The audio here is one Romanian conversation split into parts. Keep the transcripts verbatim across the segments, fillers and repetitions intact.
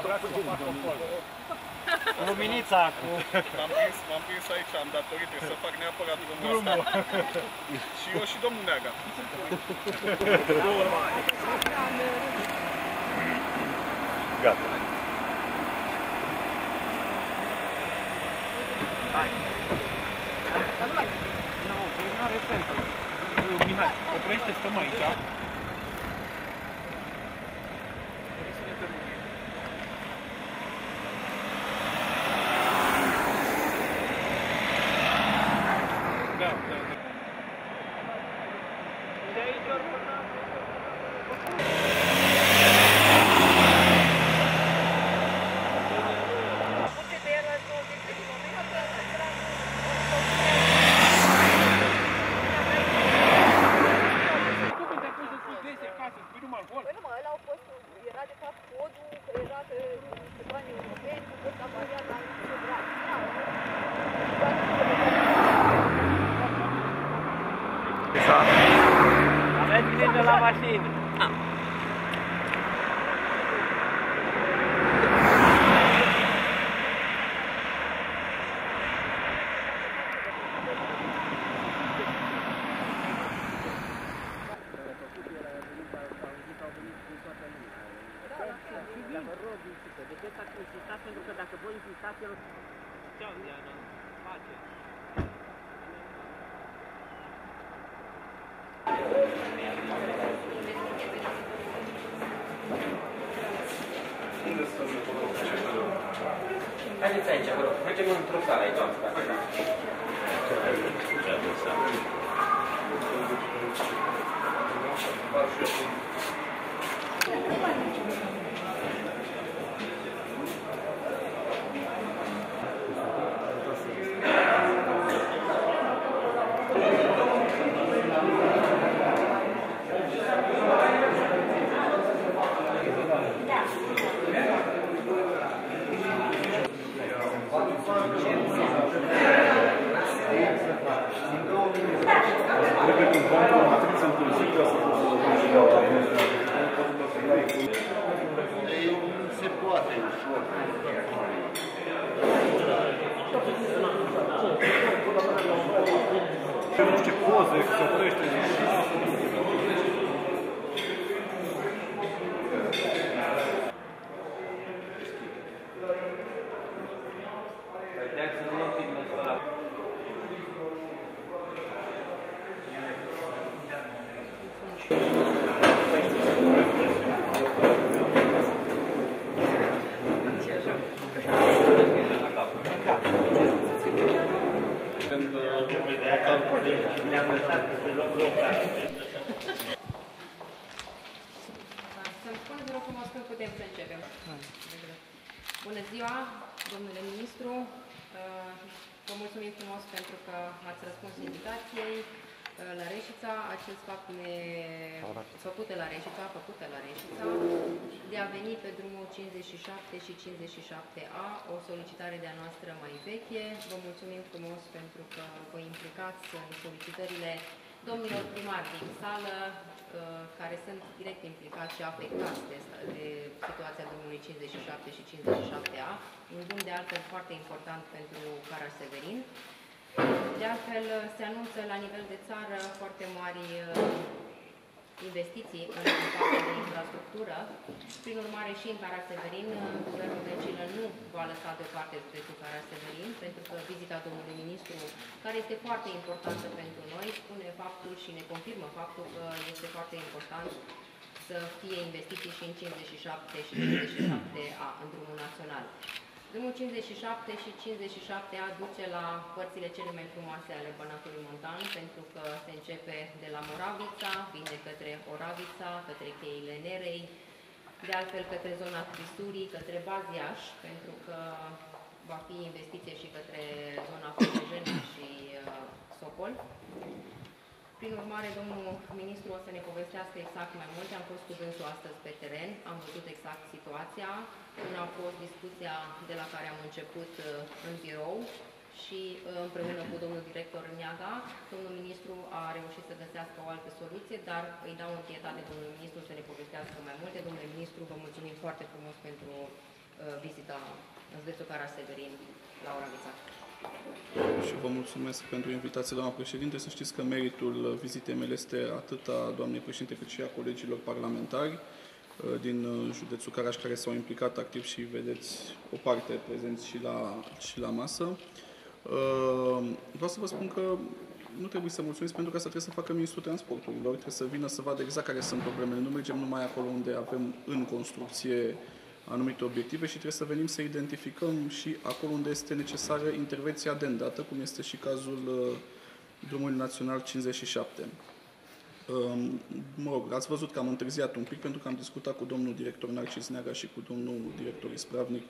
Luminița cu... M-am prins, m-am prins aici, am datorit, trebuie să fac neapărat drumul ăsta. Și eu și domnul Neaga. Gata. Hai. Nu, nu are sens. Mihai, oprește, stăm aici. Păi nu mă, ăla au fost, era de fapt codul, că era pe, pe bani europeni, cu ăsta variat la integrat. Aveți grijă la mașină. Vă rog, insită, de ce ați insistat? Pentru că dacă voi insistați, el o să... Ce-au, Diana? Face. Haideți aici, vă rog. Mergem într-o sală aici, doamnă. Se poate ușor. Nu știu ce poze, se oprește. Să-mi spuneți, vă rog frumos, când putem să începem. Bună ziua, domnule ministru. Vă mulțumim frumos pentru că ați răspuns invitației la Reșița. Acest fapt ne făcute la Reșița, făcute la Reșița, de a veni pe drumul cincizeci și șapte și cincizeci și șapte A, o solicitare de-a noastră mai veche. Vă mulțumim frumos pentru că vă implicați în solicitările domnilor primari din sală, care sunt direct implicați și afectați de, de situația drumului cincizeci și șapte și cincizeci și șapte A, un drum de altfel foarte important pentru Caraș-Severin. De altfel, se anunță la nivel de țară foarte mari investiții în partea de infrastructură. Prin urmare, și în Caraș-Severin, Guvernul Decilă nu va lăsa deoparte județul Caraș-Severin, pentru că vizita domnului ministru, care este foarte importantă pentru noi, spune faptul și ne confirmă faptul că este foarte important să fie investiții și în cincizeci și șapte și cincizeci și șapte A, în drumul național. Drumul cincizeci și șapte și cincizeci și șapte A duce la părțile cele mai frumoase ale Banatului Montan, pentru că se începe de la Moravița, vine către Oravița, către cheile Nerei, de altfel către zona Trisurii, către Baziaș, pentru că va fi investiție și către zona Făgăjena și uh, Socol. Prin urmare, domnul ministru o să ne povestească exact mai multe. Am fost cu dânsul astăzi pe teren, am văzut exact situația. Una a fost discuția de la care am început în birou și împreună cu domnul director Neaga, domnul ministru a reușit să găsească o altă soluție, dar îi dau întâietate domnului ministru să ne povestească mai multe. Domnule ministru, vă mulțumim foarte frumos pentru uh, vizita în județul Caraș-Severin la Oravița. Și vă mulțumesc pentru invitație, doamna președinte. Să știți că meritul vizitei mele este atât a doamnei președinte cât și a colegilor parlamentari din județul Caraș care s-au implicat activ și vedeți o parte prezenți și la, și la masă. Vreau să vă spun că nu trebuie să mulțumiți pentru că asta trebuie să facă Ministrul Transporturilor, trebuie să vină să vadă exact care sunt problemele. Nu mergem numai acolo unde avem în construcție anumite obiective și trebuie să venim să identificăm și acolo unde este necesară intervenția de îndată, cum este și cazul drumului național cincizeci și șapte. Mă rog, ați văzut că am întârziat un pic pentru că am discutat cu domnul director Narcis Neaga și cu domnul director Ispravnic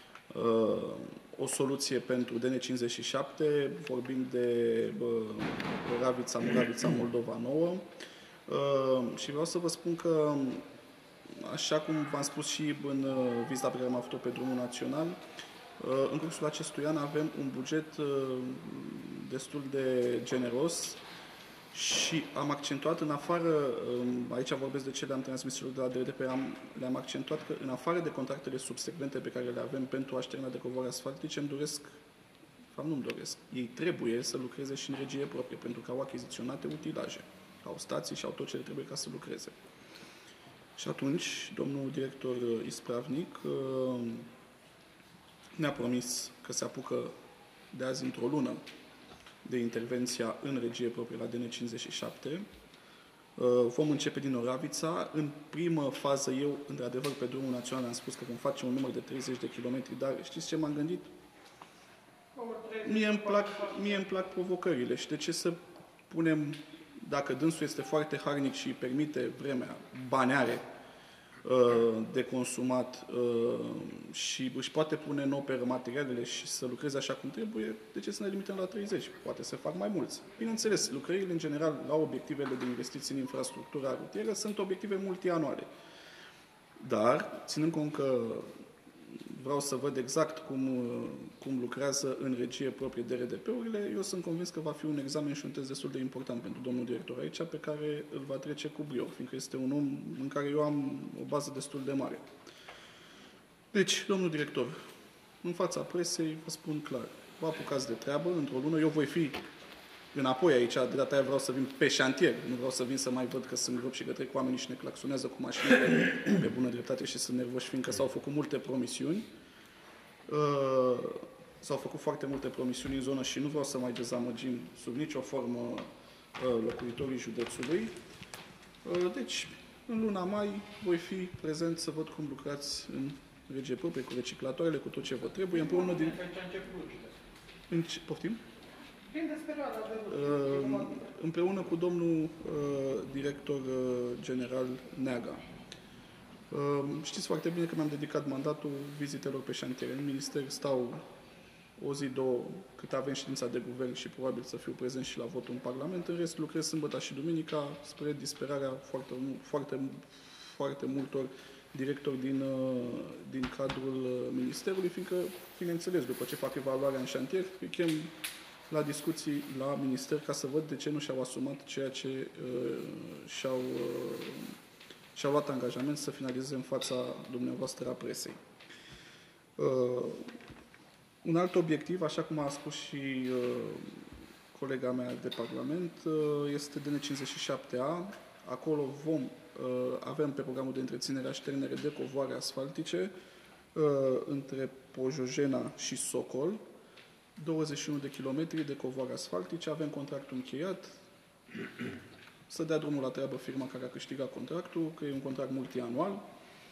o soluție pentru D N cincizeci și șapte, vorbim de Ravița, Muravița, Moldova nouă. Și vreau să vă spun că, așa cum v-am spus și în vizita pe care am avut-o pe drumul național, în cursul acestui an avem un buget destul de generos și am accentuat în afară, aici vorbesc de ce le-am transmis celor de la D R D P, le-am accentuat că în afară de contractele subsecvente pe care le avem pentru așternarea de covoare asfaltice, îmi doresc, fapt nu-mi doresc, ei trebuie să lucreze și în regie proprie, pentru că au achiziționate utilaje, au stații și au tot ce le trebuie ca să lucreze. Și atunci, domnul director Ispravnic ne-a promis că se apucă de azi într-o lună de intervenția în regie proprie la D N cincizeci și șapte. Vom începe din Oravița. În primă fază, eu, într-adevăr, pe drumul național am spus că vom face un număr de treizeci de kilometri, dar știți ce m-am gândit? Mie îmi plac, mie îmi plac provocările și de ce să punem, dacă dânsul este foarte harnic și îi permite vremea, bani are de consumat și își poate pune în operă materialele și să lucreze așa cum trebuie, de ce să ne limităm la treizeci? Poate să fac mai mulți. Bineînțeles, lucrările în general la obiectivele de investiții în infrastructura rutieră sunt obiective multianuale. Dar, ținând cont că vreau să văd exact cum, cum lucrează în regie proprie D R D P-urile, eu sunt convins că va fi un examen și un test destul de important pentru domnul director aici, pe care îl va trece cu brio, fiindcă este un om în care eu am o bază destul de mare. Deci, domnul director, în fața presei, vă spun clar, vă apucați de treabă, într-o lună, eu voi fi înapoi aici, de data aia vreau să vin pe șantier, nu vreau să vin să mai văd că sunt gropi și că trec oamenii și ne claxonează cu mașinile pe bună dreptate și sunt nervoși, fiindcă s-au făcut multe promisiuni. Uh, s-au făcut foarte multe promisiuni în zonă și nu vreau să mai dezamăgim sub nicio formă uh, locuitorii județului. Uh, deci, în luna mai voi fi prezent să văd cum lucrați în regie proprie, cu reciclatoarele, cu tot ce vă trebuie, împreună din... În ce... Poftim? Uh, împreună cu domnul uh, director uh, general Neaga. Uh, știți foarte bine că mi-am dedicat mandatul vizitelor pe șantiere. În minister stau o zi, două, cât avem ședința de guvern și probabil să fiu prezent și la votul în Parlament. În rest, lucrez sâmbătă și duminica spre disperarea foarte, foarte, foarte multor directori din, din cadrul ministerului, fiindcă, bineînțeles, după ce fac evaluarea în șantier, îi chem la discuții la minister ca să văd de ce nu și-au asumat ceea ce uh, și-au uh, și-au luat angajament să finalizeze în fața dumneavoastră a presei. Uh, un alt obiectiv, așa cum a spus și uh, colega mea de Parlament, uh, este D N cincizeci și șapte A. Acolo vom, uh, avem pe programul de întreținere așternere de covoare asfaltice uh, între Pojojena și Socol, douăzeci și unu de kilometri de covoare asfaltice, avem contractul încheiat, să dea drumul la treabă firma care a câștigat contractul, că e un contract multianual.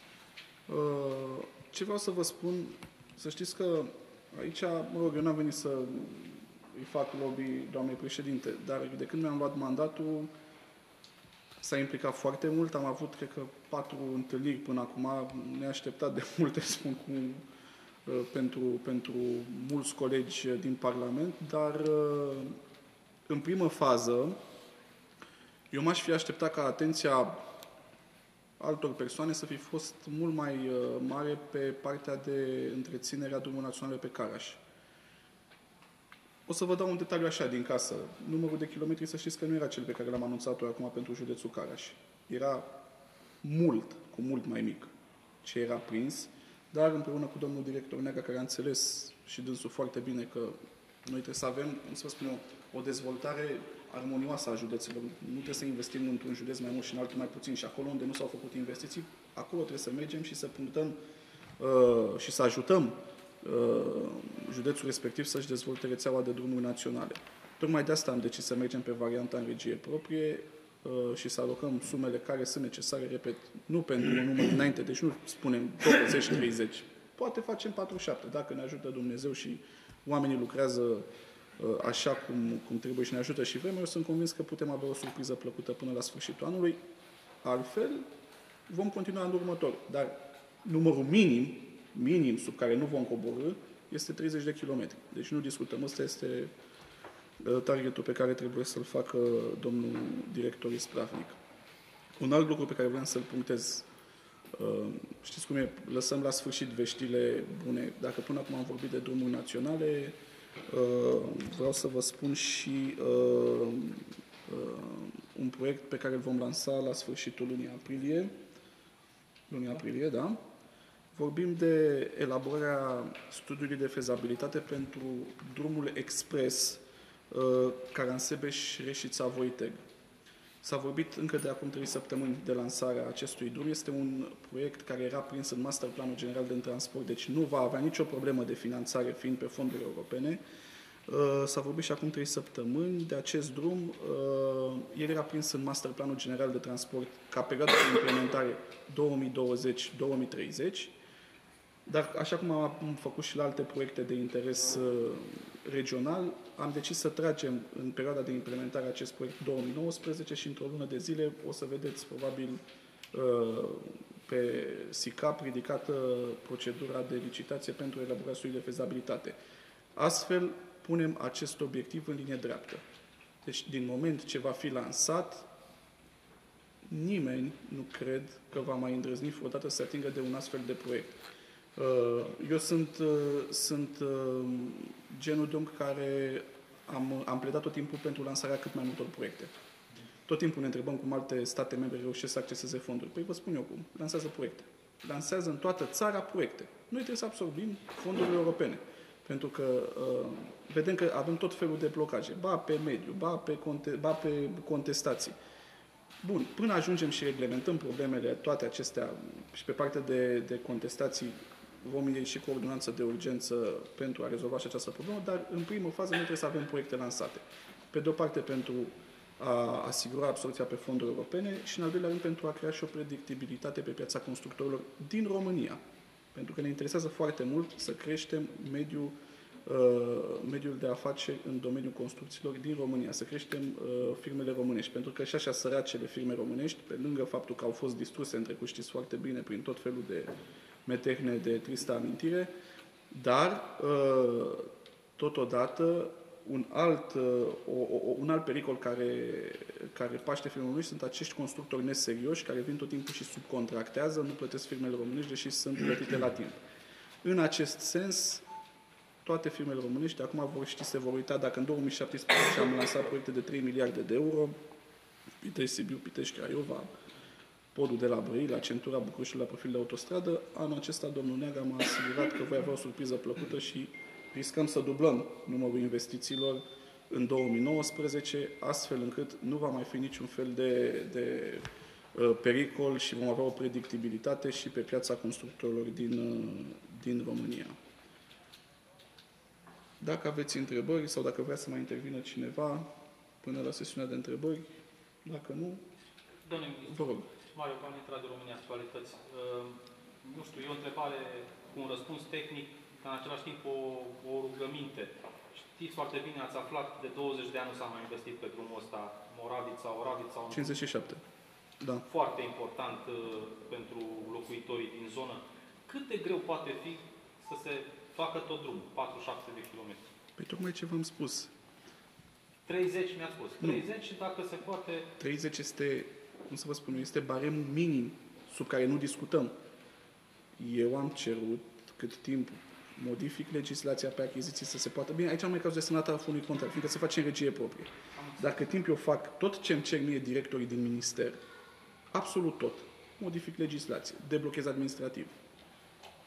Ce vreau să vă spun, să știți că aici, mă rog, eu n-am venit să îi fac lobby doamnei președinte, dar de când mi-am luat mandatul, s-a implicat foarte mult, am avut, cred că, patru întâlniri până acum, neașteptat de multe, spun cu Pentru, pentru mulți colegi din Parlament, dar în primă fază eu m-aș fi așteptat ca atenția altor persoane să fi fost mult mai mare pe partea de întreținere a drumului național pe Caraș. O să vă dau un detaliu așa din casă. Numărul de kilometri, să știți că nu era cel pe care l-am anunțat-o acum pentru județul Caraș. Era mult, cu mult mai mic ce era prins. dar împreună cu domnul director Neaga, care a înțeles și dânsul foarte bine că noi trebuie să avem, cum să vă spun eu, o dezvoltare armonioasă a județelor. Nu trebuie să investim într-un județ mai mult și în altul mai puțin și acolo unde nu s-au făcut investiții, acolo trebuie să mergem și să punctăm uh, și să ajutăm uh, județul respectiv să-și dezvolte rețeaua de drumuri naționale. Tocmai de asta am decis să mergem pe varianta în regie proprie uh, și să alocăm sumele care sunt necesare, repet, nu pentru un număr înainte, deci nu spunem douăzeci treizeci, poate facem patruzeci și șapte, dacă ne ajută Dumnezeu și oamenii lucrează uh, așa cum, cum trebuie și ne ajută și vremea, eu sunt convins că putem avea o surpriză plăcută până la sfârșitul anului. Altfel, vom continua în următor. Dar numărul minim, minim sub care nu vom coborî, este treizeci de kilometri. Deci nu discutăm. Ăsta este targetul pe care trebuie să-l facă domnul director ispravnic. Un alt lucru pe care vreau să-l punctez, știți cum e, lăsăm la sfârșit veștile bune. Dacă până acum am vorbit de drumuri naționale, vreau să vă spun și un proiect pe care îl vom lansa la sfârșitul lunii aprilie. Lunii aprilie, da? Vorbim de elaborarea studiului de fezabilitate pentru drumul expres Caransebeș-Reșița-Voiteg. S-a vorbit încă de acum trei săptămâni de lansarea acestui drum. Este un proiect care era prins în Master Planul General de Transport, deci nu va avea nicio problemă de finanțare fiind pe fonduri europene. S-a vorbit și acum trei săptămâni de acest drum. El era prins în Master Planul General de Transport ca perioadă de implementare două mii douăzeci două mii treizeci, dar așa cum am făcut și la alte proiecte de interes regional, am decis să tragem în perioada de implementare a acest proiect două mii nouăsprezece și într-o lună de zile o să vedeți probabil pe S I C A P ridicată procedura de licitație pentru elaborarea studiului de fezabilitate. Astfel, punem acest obiectiv în linie dreaptă. Deci, din moment ce va fi lansat, nimeni nu cred că va mai îndrăzni vreodată să se atingă de un astfel de proiect. Eu sunt, sunt genul de om care am, am pledat tot timpul pentru lansarea cât mai multor proiecte. Tot timpul ne întrebăm cum alte state membre reușesc să acceseze fonduri. Păi vă spun eu cum. Lansează proiecte. Lansează în toată țara proiecte. Noi trebuie să absorbim fondurile europene. Pentru că uh, vedem că avem tot felul de blocaje. Ba pe mediu, ba pe, conte, ba pe contestații. Bun, până ajungem și reglementăm problemele, toate acestea, și pe partea de, de contestații vom ieși cu ordonanță de urgență pentru a rezolva și această problemă, dar în primă fază noi trebuie să avem proiecte lansate. Pe de o parte pentru a asigura absorbția pe fonduri europene și în al doilea rând pentru a crea și o predictibilitate pe piața constructorilor din România. Pentru că ne interesează foarte mult să creștem mediul, uh, mediul de afaceri în domeniul construcțiilor din România, să creștem uh, firmele românești. Pentru că și așa săracele firme românești, pe lângă faptul că au fost distruse în trecut, știți foarte bine, prin tot felul de metehne de tristă amintire, dar uh, totodată un alt, uh, o, o, un alt pericol care, care paște firmele românești sunt acești constructori neserioși care vin tot timpul și subcontractează, nu plătesc firmele românești, deși sunt plătite la timp. În acest sens, toate firmele românești acum vor ști, se vor uita dacă în două mii șaptesprezece am lansat proiecte de trei miliarde de euro, Pitești Sibiu, Pitești Craiova, podul de la Brăila, centura Bucureștiului la profil de autostradă, anul acesta domnul Neaga m-a asigurat că voi avea o surpriză plăcută și riscăm să dublăm numărul investițiilor în două mii nouăsprezece, astfel încât nu va mai fi niciun fel de, de uh, pericol și vom avea o predictibilitate și pe piața constructorilor din, uh, din România. Dacă aveți întrebări sau dacă vrea să mai intervină cineva până la sesiunea de întrebări, dacă nu, Domnule vă rog. Mario Panitra de România Actualități. Uh, nu știu, e o întrebare cu un răspuns tehnic, dar în același timp o, o rugăminte. Știți foarte bine, ați aflat, de douăzeci de ani nu s-a mai investit pe drumul ăsta, Moravița, Oravița. cincizeci și șapte. Da. Foarte important uh, pentru locuitorii din zonă. Cât de greu poate fi să se facă tot drumul, patruzeci și șapte de kilometri? Păi tocmai ce v-am spus. treizeci mi-a spus. treizeci și dacă se poate... treizeci este, cum să vă spun, este baremul minim sub care nu discutăm. Eu am cerut cât timp modific legislația pe achiziții să se poată... Bine, aici am mai cazul de semnat al unui contract, fiindcă se face în regie proprie. Dar cât timp eu fac tot ce îmi cer mie directorii din minister, absolut tot, modific legislație, deblochez administrativ,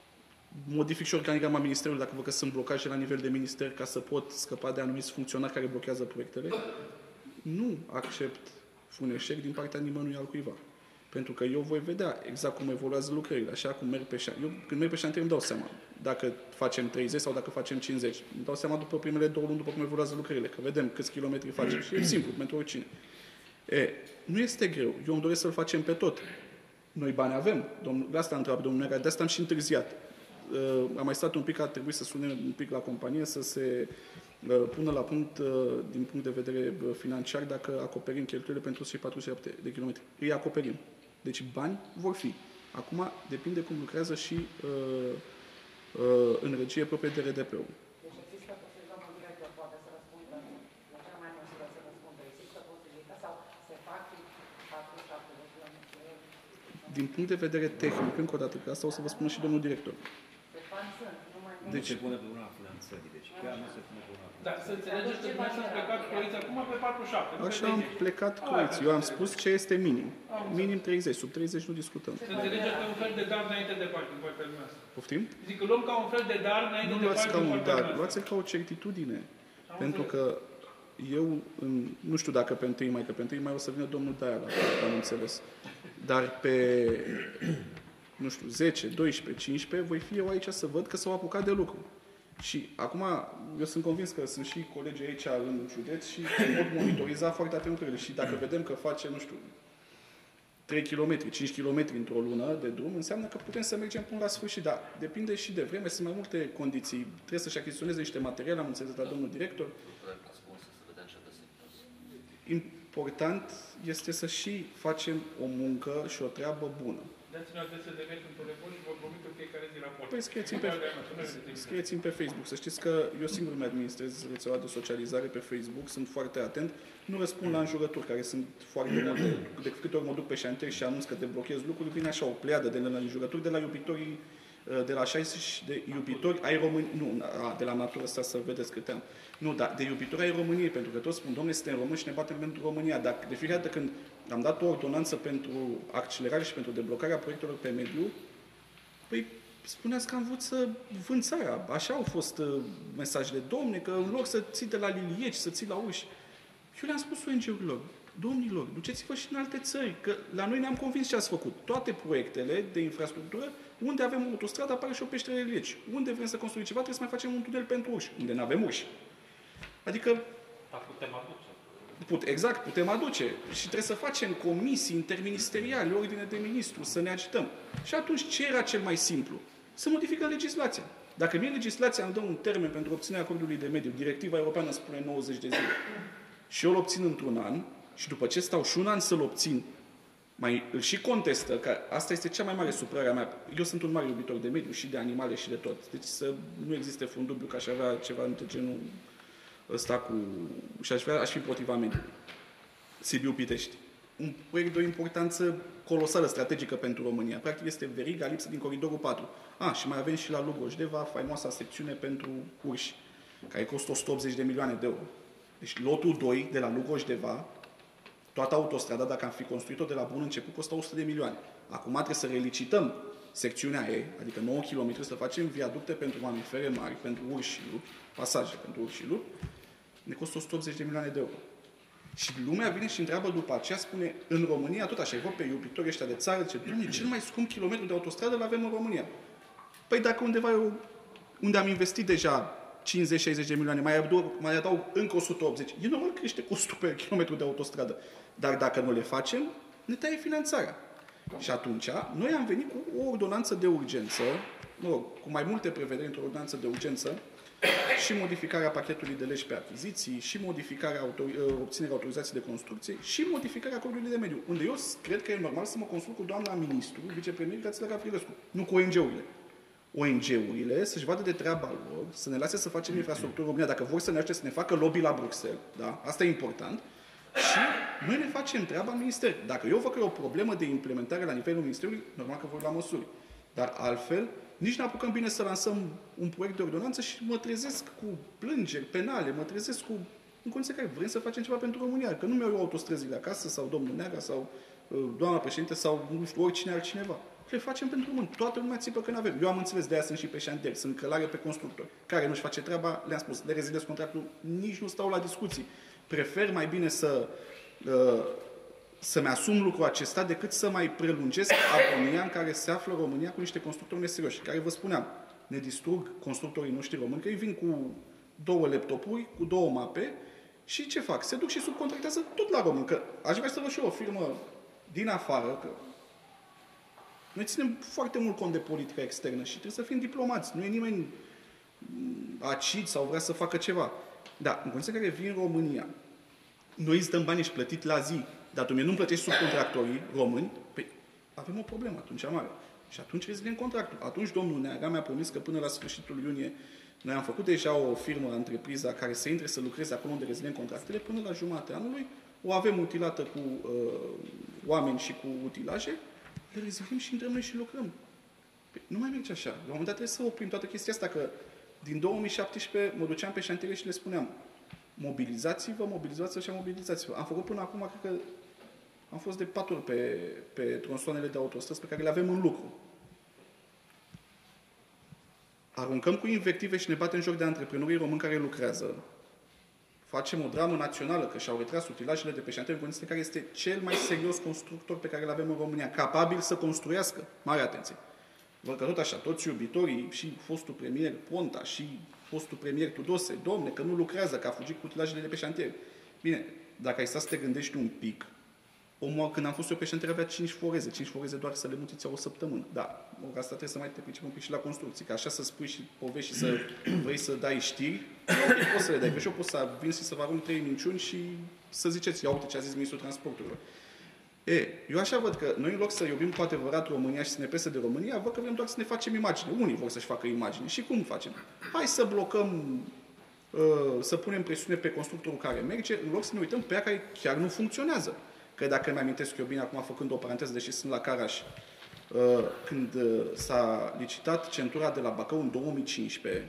modific și organigrama Ministerului dacă văd că sunt blocaje la nivel de minister ca să pot scăpa de anumiți funcționari care blochează proiectele. Nu accept un eșec din partea nimănui altcuiva. Pentru că eu voi vedea exact cum evoluează lucrările, așa cum merg pe șantier. Eu când merg pe șantier îmi dau seama dacă facem treizeci sau dacă facem cincizeci. Îmi dau seama după primele două luni, după cum evoluează lucrările, că vedem câți kilometri facem. Și e simplu pentru oricine. E, nu este greu. Eu îmi doresc să-l facem pe tot. Noi bani avem. Domnul, de asta întreabă domnul Nega, de asta am și întârziat. Uh, am mai stat un pic, a trebuit să sunem un pic la companie, să se uh, pună la punct, uh, din punct de vedere uh, financiar, dacă acoperim cheltuielile pentru cei patruzeci și șapte de kilometri. Îi acoperim. Deci bani vor fi. Acum depinde cum lucrează și uh, uh, în regie proprie de R D P-ul. Deci există posibilitatea, domnul director poate să răspundă la cea mai măsură să răspundă. Există posibilitatea sau se fac patruzeci și șapte de kilometri? Din punct de vedere tehnic, încă o dată, că asta o să vă spună și domnul director. Pe bani sunt, numai nu. Deci se pune pe una finanțării, deci chiar nu se pune pe una. Da, să înțelegeți că dumneavoastră ați plecat Croiți acum pe patruzeci și șapte. Așa am plecat Croiți. Eu am spus ce este minim. Minim treizeci. Sub treizeci nu discutăm. Să înțelegeți că e un fel de dar înainte de Paște, în partea noastră. Poftim? Zic că luăm ca un fel de dar înainte Nu de luați Paște, ca în un partea dar, noastră. luați-l ca o certitudine. Pentru că eu, în- nu știu dacă pe întâi mai, că pe întâi mai o să vină domnul Daia la care am înțeles. Dar pe, nu știu, zece, doisprezece, cincisprezece, voi fi eu aici să văd că s-au apucat de lucru. Și acum, eu sunt convins că sunt și colegii aici în județ și pot monitoriza foarte atent lucrurile. Și dacă vedem că face, nu știu, trei kilometri, cinci kilometri într-o lună de drum, înseamnă că putem să mergem până la sfârșit. Dar depinde și de vreme, sunt mai multe condiții. Trebuie să-și achiziționeze niște materiale, am înțeles la domnul director. Important este să și facem o muncă și o treabă bună. Dați-ne adrese de mail în telefon și vă promit în fiecare zi raport. Păi scrieți-mi pe, scrieți-mi pe Facebook. Să știți că eu singur îmi administrez rețeaua de socializare pe Facebook, sunt foarte atent. Nu răspund la înjurături, care sunt foarte multe. De câte ori mă duc pe șantier și anunț că te blochez lucruri, vine așa o pleadă de la înjurături, de la iubitorii, de la șaizeci de iubitori ai României, nu, a, de la natură asta să vedeți câte am. Nu, dar de iubitori ai României, pentru că toți spun, domnule, suntem români și ne batem pentru România. Dar de fiecare dată când am dat o ordonanță pentru accelerare și pentru deblocarea proiectelor pe mediu, păi spuneați că am vrut să vând țara. Așa au fost uh, mesajele. Domne, că în loc să ții de la lilieci, să ții la uși. Eu le-am spus O N G-urilor, domnilor, duceți-vă și în alte țări, că la noi ne-am convins ce ați făcut. Toate proiectele de infrastructură, unde avem o autostradă, apare și o peșteră de lilieci. Unde vrem să construim ceva, trebuie să mai facem un tunel pentru urși, unde nu avem urși. Adică Dar putem aduce. Put, exact, putem aduce. Și trebuie să facem comisii interministeriale, ordine de ministru, să ne agităm. Și atunci ce era cel mai simplu? Să modificăm legislația. Dacă mie legislația îmi dă un termen pentru obținerea acordului de mediu, directiva europeană spune nouăzeci de zile, și eu îl obțin într-un an, și după ce stau și un an să-l obțin, mai îl și contestă, că asta este cea mai mare supărare a mea. Eu sunt un mare iubitor de mediu și de animale și de tot. Deci să nu existe un dubiu că aș avea ceva între genul ăsta cu... și aș, vrea, aș fi împotriva mediului. Sibiu-Pitești. Un proiect de o importanță colosală, strategică pentru România. Practic este veriga lipsă din coridorul patru. A, și mai avem și la Lugoș-Deva faimoasa secțiune pentru urși, care costă o sută optzeci de milioane de euro. Deci lotul doi de la Lugoș-Deva, toată autostrada, dacă am fi construit-o de la bun început, costă o sută de milioane. Acum trebuie să relicităm secțiunea ei, adică nouă kilometri, să facem viaducte pentru mamifere mari, pentru urși și lupi, pasaje pentru urși și lupi, ne costă o sută optzeci de milioane de euro. Și lumea vine și întreabă după aceea, spune, în România, tot așa, îi văd pe iubitorii ăștia de țară, zice, dom'le, cel mai scump kilometru de autostradă îl avem în România. Păi dacă undeva eu, unde am investit deja cincizeci șaizeci de milioane, mai adaug, mai adaug încă o sută optzeci, e normal că crește costul pe kilometru de autostradă. Dar dacă nu le facem, ne taie finanțarea. Și atunci, noi am venit cu o ordonanță de urgență, mă rog, cu mai multe prevederi într-o ordonanță de urgență, și modificarea pachetului de legi pe achiziții, și modificarea autor- obținerea autorizației de construcție, și modificarea acordului de mediu, unde eu cred că e normal să mă consult cu doamna ministru, vicepremier Grațiela Gavrilescu, nu cu O N G-urile. O N G-urile să-și vadă de treaba lor, să ne lase să facem infrastructură în România, dacă vor să ne ajute să ne facă lobby la Bruxelles, da? Asta e important, și noi ne facem treaba în minister. Dacă eu văd că e o problemă de implementare la nivelul ministerului, normal că voi lua măsuri. Dar altfel, nici nu apucăm bine să lansăm un proiect de ordonanță și mă trezesc cu plângeri penale, mă trezesc cu... în condiții care vrem să facem ceva pentru România, că nu mi-au eu autostrăzile acasă, sau domnul Neaga, sau uh, doamna președinte, sau nu știu, oricine altcineva. le facem pentru români. Toată lumea țipă că nu avem. Eu am înțeles, de aia sunt și pe șantier, sunt călare pe constructori. Care nu-și face treaba, le-am spus, le reziliez contractul, nici nu stau la discuții. Prefer mai bine să... Uh, să-mi asum lucrul acesta decât să mai prelungesc agonia în care se află România cu niște constructori neserioși, care, vă spuneam, ne distrug constructorii noștri români, că ei vin cu două laptopuri, cu două mape și ce fac? Se duc și subcontractează tot la român. Că aș vrea să văd și eu o firmă din afară, că noi ținem foarte mult cont de politica externă și trebuie să fim diplomați. Nu e nimeni acid sau vrea să facă ceva. Dar în condiția în care vin în România, noi îți dăm banii și plătit la zi, dar tu mie nu-mi plătești subcontractorii români, păi avem o problemă atunci mare. Și atunci reziliem contractul. Atunci domnul Neaga mi-a promis că până la sfârșitul iunie noi am făcut deja o firmă, întrepriza, care să intre să lucreze acolo unde reziliem contractele, până la jumatea anului, o avem utilată cu uh, oameni și cu utilaje, le reziliem și intrăm noi și lucrăm. Păi, nu mai merge așa. La un moment dat trebuie să oprim toată chestia asta, că din două mii șaptesprezece mă duceam pe șantiere și le spuneam mobilizați-vă, mobilizați-vă și mobilizați-vă. Am făcut până acum, cred că am fost de patru ori pe, pe tronsoanele de autostrăzi pe care le avem în lucru. Aruncăm cu invective și ne batem în joc de antreprenorii români care lucrează. Facem o dramă națională, că și-au retras utilajele de pe șantier, în condiții care este cel mai serios constructor pe care îl avem în România, capabil să construiască. Mare atenție! Văd că tot așa, toți iubitorii, și fostul premier Ponta, și fostul premier Tudose, domne, că nu lucrează, că a fugit cu utilajele de pe șantier. Bine, dacă ai stat să te gândești un pic, omul, când am fost eu pe șantier, avea cinci foreze. cinci foreze doar să le muțiți o săptămână. Da, asta trebuie să mai te pricep un pic și la construcții. Că așa să spui și povești și să vrei să dai știri, nu poți să le dai. Că și eu pot să vin și să vă arunc trei minciuni și să ziceți, ia uite ce a zis ministrul transporturilor. E, eu așa văd că noi, în loc să iubim cu adevărat România și să ne pese de România, văd că vrem doar să ne facem imagine. Unii vor să-și facă imagine. Și cum facem? Hai să blocăm, să punem presiune pe constructorul care merge, în loc să ne uităm pe ea care chiar nu funcționează. Că dacă mi-amintesc eu bine, acum făcând o paranteză, deși sunt la Caraș, când s-a licitat centura de la Bacău în două mii cincisprezece,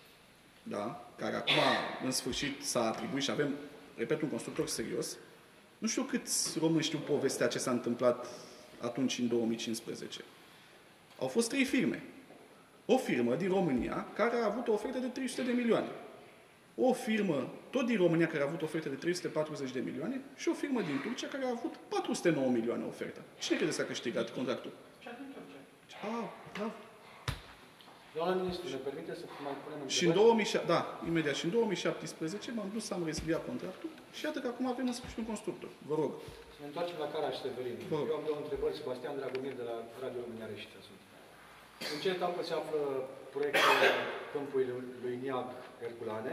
da? Care acum, în sfârșit, s-a atribuit și avem, repet, un constructor serios. Nu știu câți români știu povestea ce s-a întâmplat atunci, în două mii cincisprezece. Au fost trei firme. O firmă din România care a avut o ofertă de trei sute de milioane. O firmă tot din România care a avut o ofertă de trei sute patruzeci de milioane și o firmă din Turcia care a avut patru sute nouă milioane ofertă. Cine credeți că a câștigat contractul? Cea din Turcia. Ah, bravo. Doamna ministru, ne permite să mai punem întrebări? Și în două mii șapte, da, imediat. Și în două mii șaptesprezece m-am dus să am reziliat contractul și iată că acum avem în sfârșit un constructor. Vă rog. Să ne întoarcem la Caraș Severin. Eu am două întrebări. Sebastian Dragomir de la Radio România Reșița sunt. În ce etapă se află proiectul câmpului lui Niag Herculane?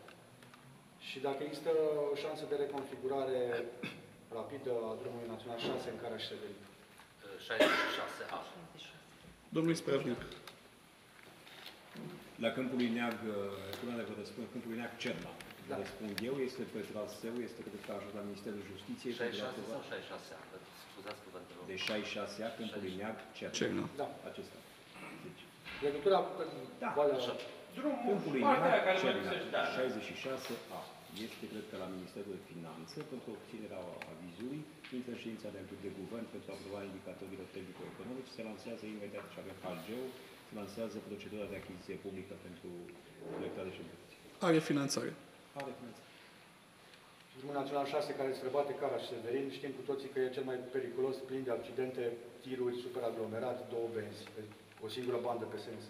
Și dacă există o șansă de reconfigurare rapidă a drumului național șase în Caraș Severin? șaizeci și șase A. Domnul Ispravnic. La câmpul lui Neag, Herculane, vă răspund, câmpul lui Neag Cerna. Da. Răspund eu, este pe traseu, este cred că ajuns la Ministerul Justiției. șaizeci și șase sau șaizeci și șase A? Scuzați cuvântul. De șaizeci și șase A, câmpul lui Neag Cerna. Cerna. Da. Acesta. Deci, legătura cu da. Valea... Câmpul lui Neag Cerna, șaizeci și șase A. Este, cred că, la Ministerul de Finanțe, pentru obținerea avizului, intră în ședința de de guvern pentru aprobarea indicatorilor tehnico-economici, se lansează imediat și avem H G-ul, se lansează procedura de achiziție publică pentru colectare și investiții. Are finanțare. Are finanțare. Drumul național șase care străbate Caraș Severin, știm cu toții că e cel mai periculos, plin de accidente, tiruri, superaglomerat, două benzi, o singură bandă pe sens.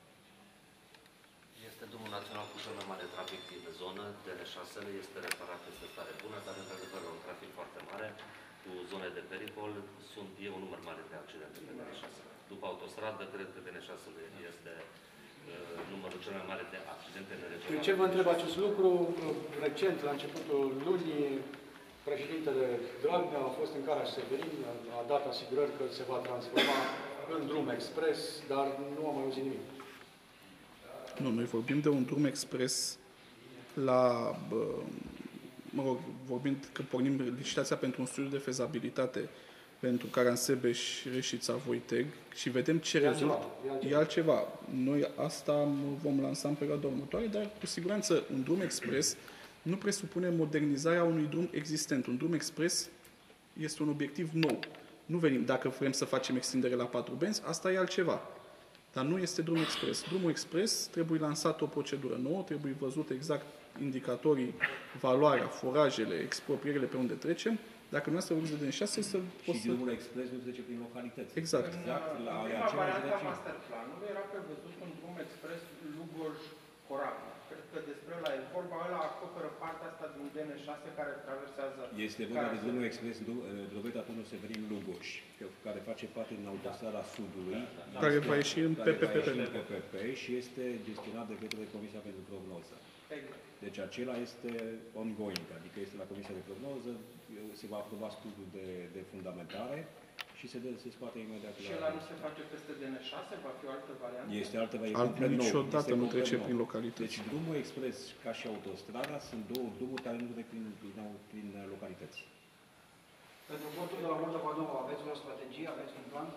Este drumul național cu cel mai mare trafic din zonă, D N șase este reparat, este stare bună, dar într-adevăr un trafic foarte mare, cu zone de pericol, sunt, e un număr mare de accidente pe D N șase. După autostradă, cred că D N șase este uh, numărul cel mai mare de accidente în regiune. De ce vă întreb acest lucru? Recent, la începutul lunii, președintele Dragnea a fost în Caraș Severin, a dat asigurări că se va transforma în drum expres, dar nu am mai auzit nimic. Nu, noi vorbim de un drum expres la, mă rog, vorbim că pornim licitația pentru un studiu de fezabilitate pentru Caransebeș, Reșița, Voiteg și vedem ce rezultă. E altceva. Noi asta vom lansa în perioada următoare, dar cu siguranță un drum expres nu presupune modernizarea unui drum existent. Un drum expres este un obiectiv nou. Nu venim, dacă vrem să facem extindere la patru benzi, asta e altceva. Dar nu este drum expres. Drumul expres trebuie lansată o procedură nouă, trebuie văzut exact indicatorii, valoarea, forajele, exproprierile pe unde trecem. Dacă nu asta vorbiți de D N șase, să și să... drumul expres nu trece prin localități. Exact. Exact în, la în prima variantă a masterplanului era prevăzut un drum expres Lugoj-Corabia. Cred că despre ăla e vorba, ăla acoperă partea asta din D N șase care traversează... Este vorba de drumul expres Drobeta Turnul Severin Lugoș, care face parte din autostrada Sudului, da, care va ieși în P P P și este gestionat de către Comisia pentru Prognoză. Exact. Deci acela este ongoing, adică este la Comisia de Prognoză, se va aproba studiul de, de fundamentare și se, de, se scoate imediat la... Și ăla nu se face peste D N șase? Va fi o altă variantă? Este altă variantă. Altfel niciodată nu trece prin localități. Deci drumul expres ca și autostrada sunt două drumuri care nu trec prin, prin, prin localități. Pentru portul de la Moldova Nouă aveți o strategie, aveți un plan?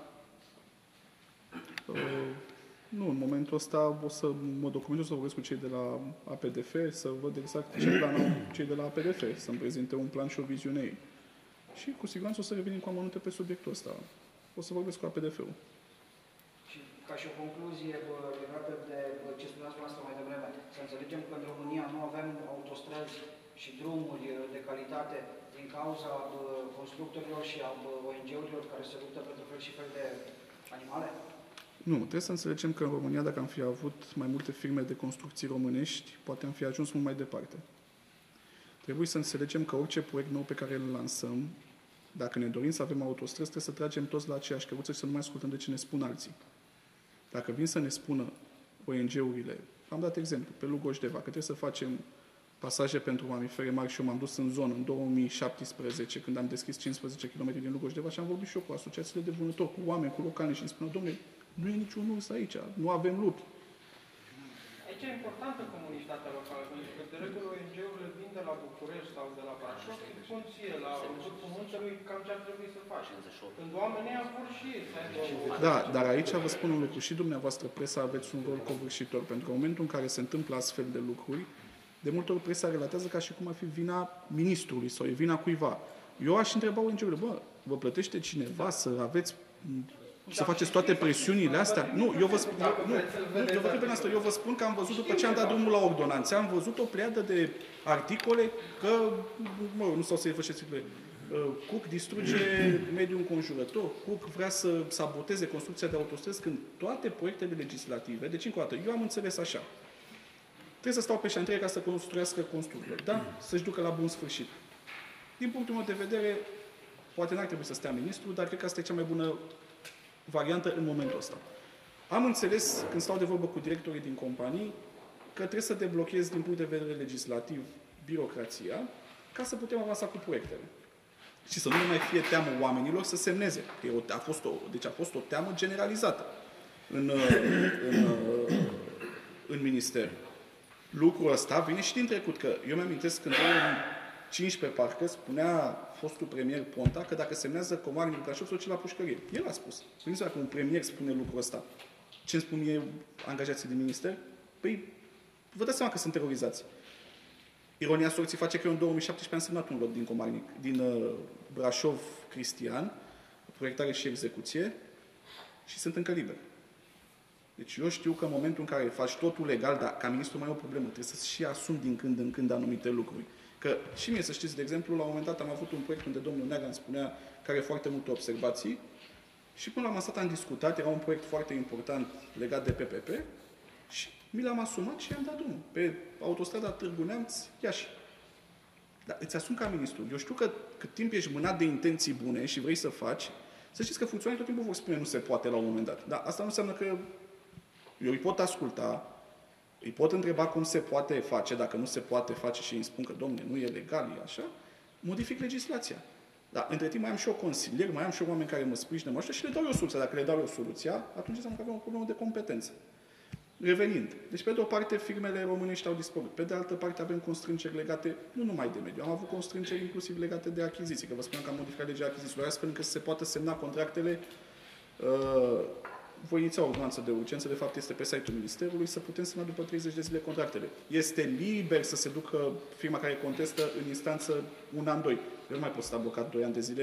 Uh, nu, în momentul ăsta o să mă documentez, să vorbesc cu cei de la A P D F, să văd exact ce plan au cei de la A P D F, să-mi prezinte un plan și o viziune ei. Și cu siguranță o să revenim cu amănunte pe subiectul ăsta. O să vorbesc cu A P D F-ul. Și ca și o concluzie legată de ce spuneați dumneavoastră mai devreme, să înțelegem că în România nu avem autostrăzi și drumuri de calitate din cauza constructorilor și a O N G-urilor care se luptă pentru fel și fel de animale? Nu, trebuie să înțelegem că în România, dacă am fi avut mai multe firme de construcții românești, poate am fi ajuns mult mai departe. Trebuie să înțelegem că orice proiect nou pe care îl lansăm, dacă ne dorim să avem autostrăzi, trebuie să tragem toți la aceeași căruță și să nu mai ascultăm de ce ne spun alții. Dacă vin să ne spună O N G-urile, am dat exemplu, pe Lugoj-Deva, că trebuie să facem pasaje pentru mamifere mari și eu m-am dus în zonă în două mii șaptesprezece, când am deschis cincisprezece kilometri din Lugoj-Deva și am vorbit și eu cu asociațiile de vânători, cu oameni, cu localni și îmi spuneau, domnule, nu e niciun urs aici, nu avem lupi. Aici e importantă comunitatea locală, pentru că de regulă O N G-urile vin de la București sau de la Brașov și spun ție la vârful muntelui cam ce ar trebui să faci. Când oamenii au vor și ei să aibă... Da, dar aici vă spun un lucru, și dumneavoastră presa aveți un rol covârșitor, pentru că în momentul în care se întâmplă astfel de lucruri, de multe ori presa relatează ca și cum ar fi vina ministrului sau e vina cuiva. Eu aș întreba O N G-urile, bă, vă plătește cineva să aveți... să faceți toate presiunile astea? Nu, eu vă spun, nu, nu, eu, vă asta, eu vă spun că am văzut, după ce am dat drumul la ordonanțe, am văzut o pleadă de articole că, mă, nu stau să-i făceți, Cook distruge mediul înconjurător, Cook vrea să saboteze construcția de autostrăzi, când toate proiectele legislative, deci încă o dată, eu am înțeles așa, trebuie să stau pe șantier ca să construiască constructori, da? Să-și ducă la bun sfârșit. Din punctul meu de vedere, poate n-ar trebui să stea ministru, dar cred că asta e cea mai bună variantă în momentul ăsta. Am înțeles, când stau de vorbă cu directorii din companii, că trebuie să deblochez din punct de vedere legislativ birocrația ca să putem avansa cu proiectele. Și să nu mai fie teamă oamenilor să semneze. A fost o, deci a fost o teamă generalizată în, în, în minister. Lucrul ăsta vine și din trecut, că eu mi-amintesc când în două mii cincisprezece, parcă, spunea fostul premier Ponta că dacă semnează Comarnic Brașov, se duce la pușcărie. El a spus. Gândiți dacă un premier spune lucrul ăsta. Ce îmi spun eu angajații din minister? Păi, vă dați seama că sunt terorizați. Ironia sorții face că eu în două mii șaptesprezece am semnat un lot din Comarnic, din uh, Brașov Cristian, proiectare și execuție, și sunt încă liber. Deci eu știu că în momentul în care faci totul legal, dar ca ministru mai e o problemă, trebuie să și asumi din când în când anumite lucruri. Că și mie, să știți, de exemplu, la un moment dat am avut un proiect unde domnul Neaga îmi spunea că are foarte multe observații și până la masat am discutat, era un proiect foarte important legat de P P P și mi l-am asumat și i-am dat drumul. Pe autostrada Târgu Neamț, Iași. Dar îți asum ca ministru. Eu știu că cât timp ești mânat de intenții bune și vrei să faci, să știți că funcționarii tot timpul vor spune nu se poate la un moment dat. Dar asta nu înseamnă că eu îi pot asculta, îi pot întreba cum se poate face, dacă nu se poate face și îi spun că, domne, nu e legal, e așa, modific legislația. Dar între timp mai am și o consilier, mai am și oameni care mă sprijină, mă și le dau eu soluția. Dacă le dau eu soluția, atunci înseamnă că avem o problemă de competență. Revenind, deci pe de o parte firmele românești au dispărut, pe de altă parte avem constrângeri legate nu numai de mediu, am avut constrângeri inclusiv legate de achiziții, că vă spuneam că am modificat legea achizițiilor, astfel încât să se poată semna contractele. Uh, voi iniția o ordonanță de urgență, de fapt este pe site-ul Ministerului, să putem semna după treizeci de zile contractele. Este liber să se ducă firma care contestă în instanță un an, doi. Eu nu mai pot sta blocat doi ani de zile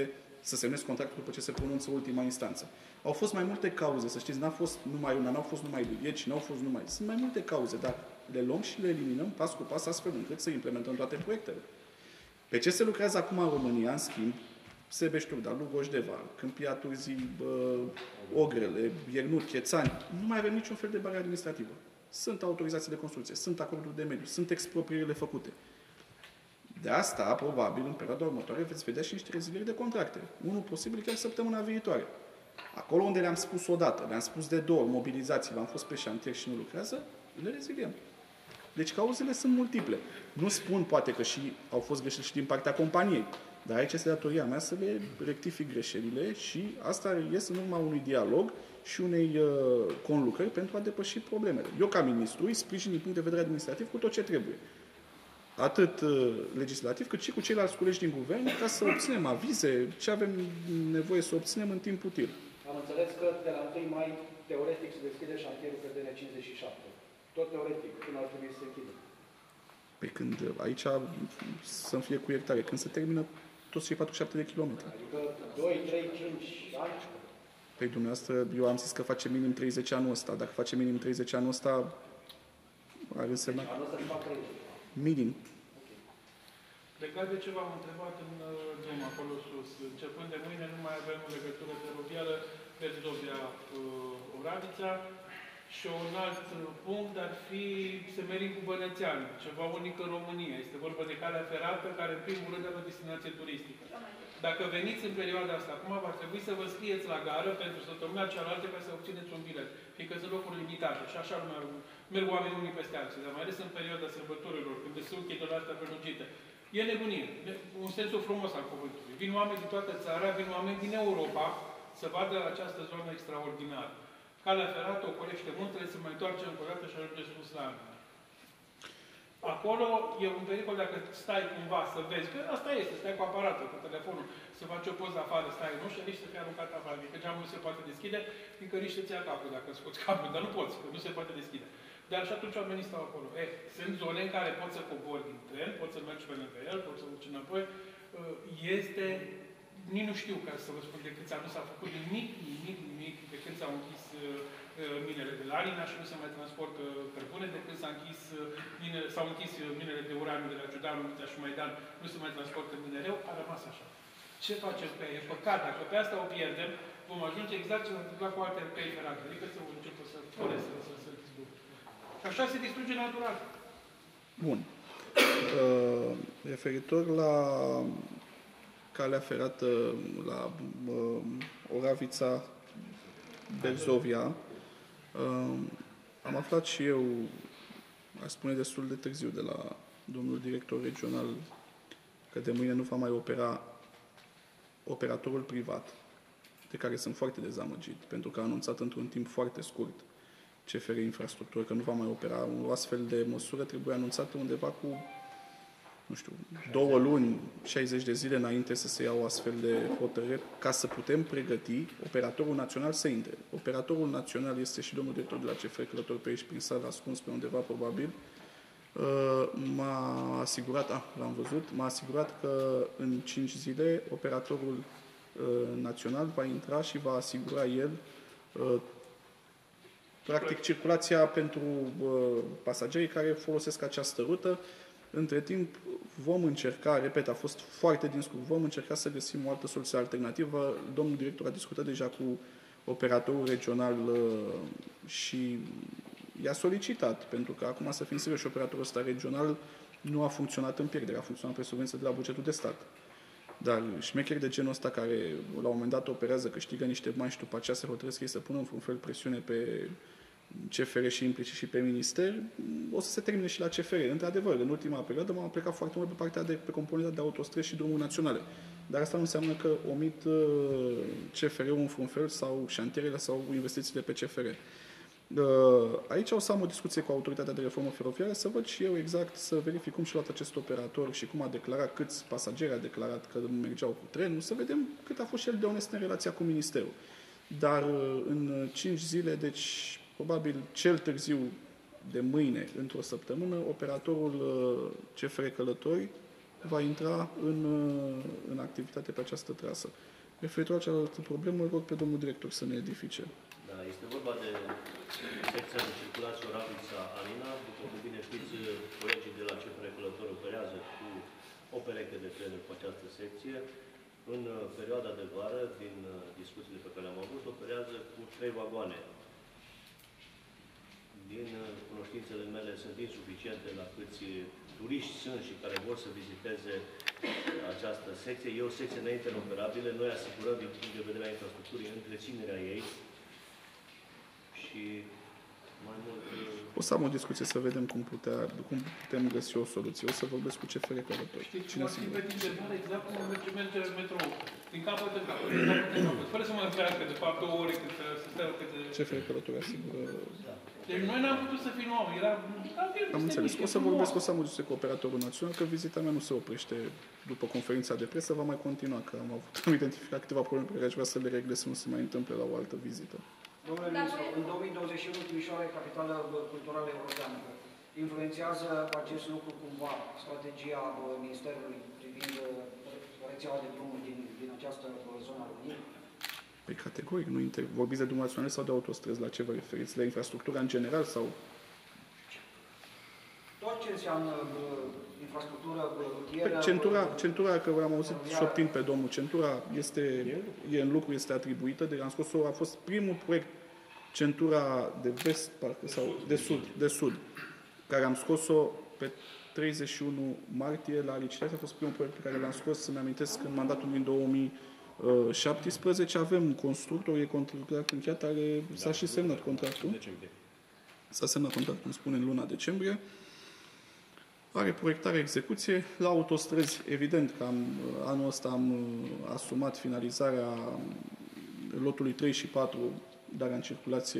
să semnezi contractul după ce se pronunță ultima instanță. Au fost mai multe cauze, să știți, n-a fost numai una, n-au fost numai doi, n-au fost numai... Sunt mai multe cauze, dar le luăm și le eliminăm pas cu pas astfel încât să implementăm toate proiectele. Pe ce se lucrează acum în România, în schimb, Sebeș Turda, Lugoș-Deva, Câmpia Turzii, Ogrele, Iernut, Chețani, nu mai avem niciun fel de barieră administrativă. Sunt autorizații de construcție, sunt acorduri de mediu, sunt exproprierile făcute. De asta, probabil, în perioada următoare, veți vedea și niște rezilieri de contracte. Unul posibil chiar săptămâna viitoare. Acolo unde le-am spus odată, le-am spus de două ori, mobilizați-vă, am fost pe șantier și nu lucrează, le reziliem. Deci cauzele sunt multiple. Nu spun poate că și au fost greșeli și din partea companiei, dar aici este datoria mea să le rectific greșelile și asta iese în urma unui dialog și unei uh, conlucrări pentru a depăși problemele. Eu, ca ministru, îi sprijin din punct de vedere administrativ cu tot ce trebuie. Atât uh, legislativ, cât și cu ceilalți colegi din guvern, ca să obținem avize, ce avem nevoie să obținem în timp util. Am înțeles că de la întâi mai, teoretic, se deschide șantierul pe D N cincizeci și șapte. Tot teoretic, când ar trebui să se închidă. Pe când aici, să-mi fie cu iertare, când se termină toți cei patruzeci și șapte de kilometri. Adică doi, trei, cinci ani? Păi dumneavoastră, eu am zis că face minim treizeci anul ăsta. Dacă face minim treizeci anul ăsta, ar însemna... Deci anul ăsta se fac treizeci. Minim. Legat de ce v-am întrebat în drum acolo sus, începând de mâine nu mai avem o legătură feroviară pe Zobia-Oravița și un alt punct ar fi Semerin cu Bănățeanu, ceva unic în România. Este vorba de calea ferată care în primul rând are o destinație turistică. Dacă veniți în perioada asta, acum va trebui să vă scrieți la gară pentru săptămâna cealaltă ca să obțineți un bilet, fiindcă sunt locuri limitate și așa lumea merg oamenii unii peste alții, dar mai ales în perioada sărbătorilor, când sunt chiturile astea prelungite. E nebunie, un sensul frumos al cuvântului. Vin oameni din toată țara, vin oameni din Europa să vadă această zonă extraordinară. Calea ferată ocolește muntele, se mai întoarce încă o dată și ajunge sus la Armenia. Acolo e un pericol dacă stai cumva să vezi, că asta este, stai cu aparatul, cu telefonul, să faci o poză afară, stai în ușă, nici să fie aruncat afară, că geamul nu se poate deschide, fiindcă nici să-ți ia capul dacă scoți capul, dar nu poți, că nu se poate deschide. Dar și atunci oamenii stau acolo. E, sunt zone în care poți să cobori din tren, poți să mergi pe lângă el, poți să urci înapoi. Este, nici nu știu ca să vă spun de câți ani nu s-a făcut nimic, nimic, nimic, de când s-au închis minele de la Arina și nu se mai transportă cărbune, de când s-a închis mine, s-au închis minele de uraniu de la Ciudan, Mița și Maidan, nu se mai transportă minereu, a rămas așa. Ce facem pe ea? E păcat. Dacă pe asta o pierdem, vom ajunge exact ce s-a întâmplat cu alte căi ferate. Adică să începă să fure, să să să Și așa se distruge natural. Bun. Uh, referitor la calea ferată la uh, Oravița, Berzovia, uh, am aflat și eu, aș spune destul de târziu, de la domnul director regional, că de mâine nu va mai opera operatorul privat, de care sunt foarte dezamăgit, pentru că a anunțat într-un timp foarte scurt C F R Infrastructură, că nu va mai opera. O astfel de măsură trebuie anunțată undeva cu, nu știu, două luni, șaizeci de zile înainte să se ia o astfel de hotărâre, ca să putem pregăti operatorul național să intre. Operatorul național este și domnul director de la C F R Călător pe aici, prin sală, ascuns pe undeva, probabil. M-a asigurat, ah, l-am văzut, m-a asigurat că în cinci zile operatorul național va intra și va asigura el practic circulația pentru uh, pasagerii care folosesc această rută. Între timp vom încerca, repet, a fost foarte din scurt, vom încerca să găsim o altă soluție alternativă. Domnul director a discutat deja cu operatorul regional uh, și i-a solicitat, pentru că acum, să fim serioși, operatorul ăsta regional nu a funcționat în pierdere, a funcționat pe subvenție de la bugetul de stat. Dar șmecheri de genul ăsta care la un moment dat operează, câștigă niște bani și după aceea se hotărăsc ei să pună în fel presiune pe C F R și implicit și pe minister, o să se termine și la C F R. Într-adevăr, în ultima perioadă m-am plecat foarte mult pe partea de pe componenta de autostrăzi și drumuri naționale. Dar asta nu înseamnă că omit C F R-ul în fel sau șantierele sau investițiile pe C F R. Aici o să am o discuție cu Autoritatea de Reformă Feroviară, să văd și eu exact, să verific cum și-a luat acest operator și cum a declarat, câți pasageri a declarat că mergeau cu trenul, să vedem cât a fost și el de onest în relația cu Ministerul. Dar în cinci zile, deci probabil cel târziu de mâine, într-o săptămână, operatorul C F R Călători va intra în, în activitate pe această trasă. Referitor la cealaltă problemă, rog pe domnul director să ne edifice. Da, este vorba de secția de circulație Oravița-Alina. După cum bine știți, colegii de la C F R Călător operează cu o pereche de trenuri pe această secție. În perioada de vară, din discuțiile pe care le-am avut, operează cu trei vagoane. Din cunoștințele mele sunt insuficiente la câți turiști sunt și care vor să viziteze această secție. E o secție neinteroperabilă. Noi asigurăm din punct de vedere a infrastructurii întreținerea ei și mai mult... O să am o discuție să vedem cum, putea, cum putem găsi o soluție. O să vorbesc cu C F R Călător. Știți, cum ar fi pe interval exact cum merge, merge metrou. Din capăt în capăt, din capăt în capăt. Fără să mă întrească, de fapt, două ore cât să stea cât de... C F R Călător asigură... Deci noi n-am putut să filmăm. Era... Am înțeles. O să vorbesc, o să am o discuție cu operatorul național, că vizita mea nu se oprește după conferința de presă, va mai continua, că am avut, am identificat câteva probleme pe care aș vrea să le regle, să nu se mai întâmple la o altă vizită. Domnule ministru, în două mii douăzeci și unu Timișoara e capitală culturală europeană. Influențează acest lucru cumva strategia Ministerului privind rețeaua de drumuri din, din această zonă a României? Păi categoric, nu inter... vorbiți de drumuri naționale sau de autostrăzi? La ce vă referiți? La infrastructura în general sau? Tot ce înseamnă infrastructură rutieră... Centura, centura, că am auzit șoptind pe domnul, centura este, e în lucru, este atribuită, de am scos-o, a fost primul proiect, centura de vest, parcă, sau de sud, de sud, care am scos-o pe treizeci și unu martie la licitație, a fost primul proiect pe care l-am scos, să-mi amintesc, în mandatul din două mii șaptesprezece, avem constructor, e contract încheiat, are, s-a și semnat contractul. S-a semnat contractul, îmi spune, în luna decembrie. Are proiectare, execuție. La autostrăzi, evident că am, anul ăsta am asumat finalizarea lotului trei și patru, dar în circulație.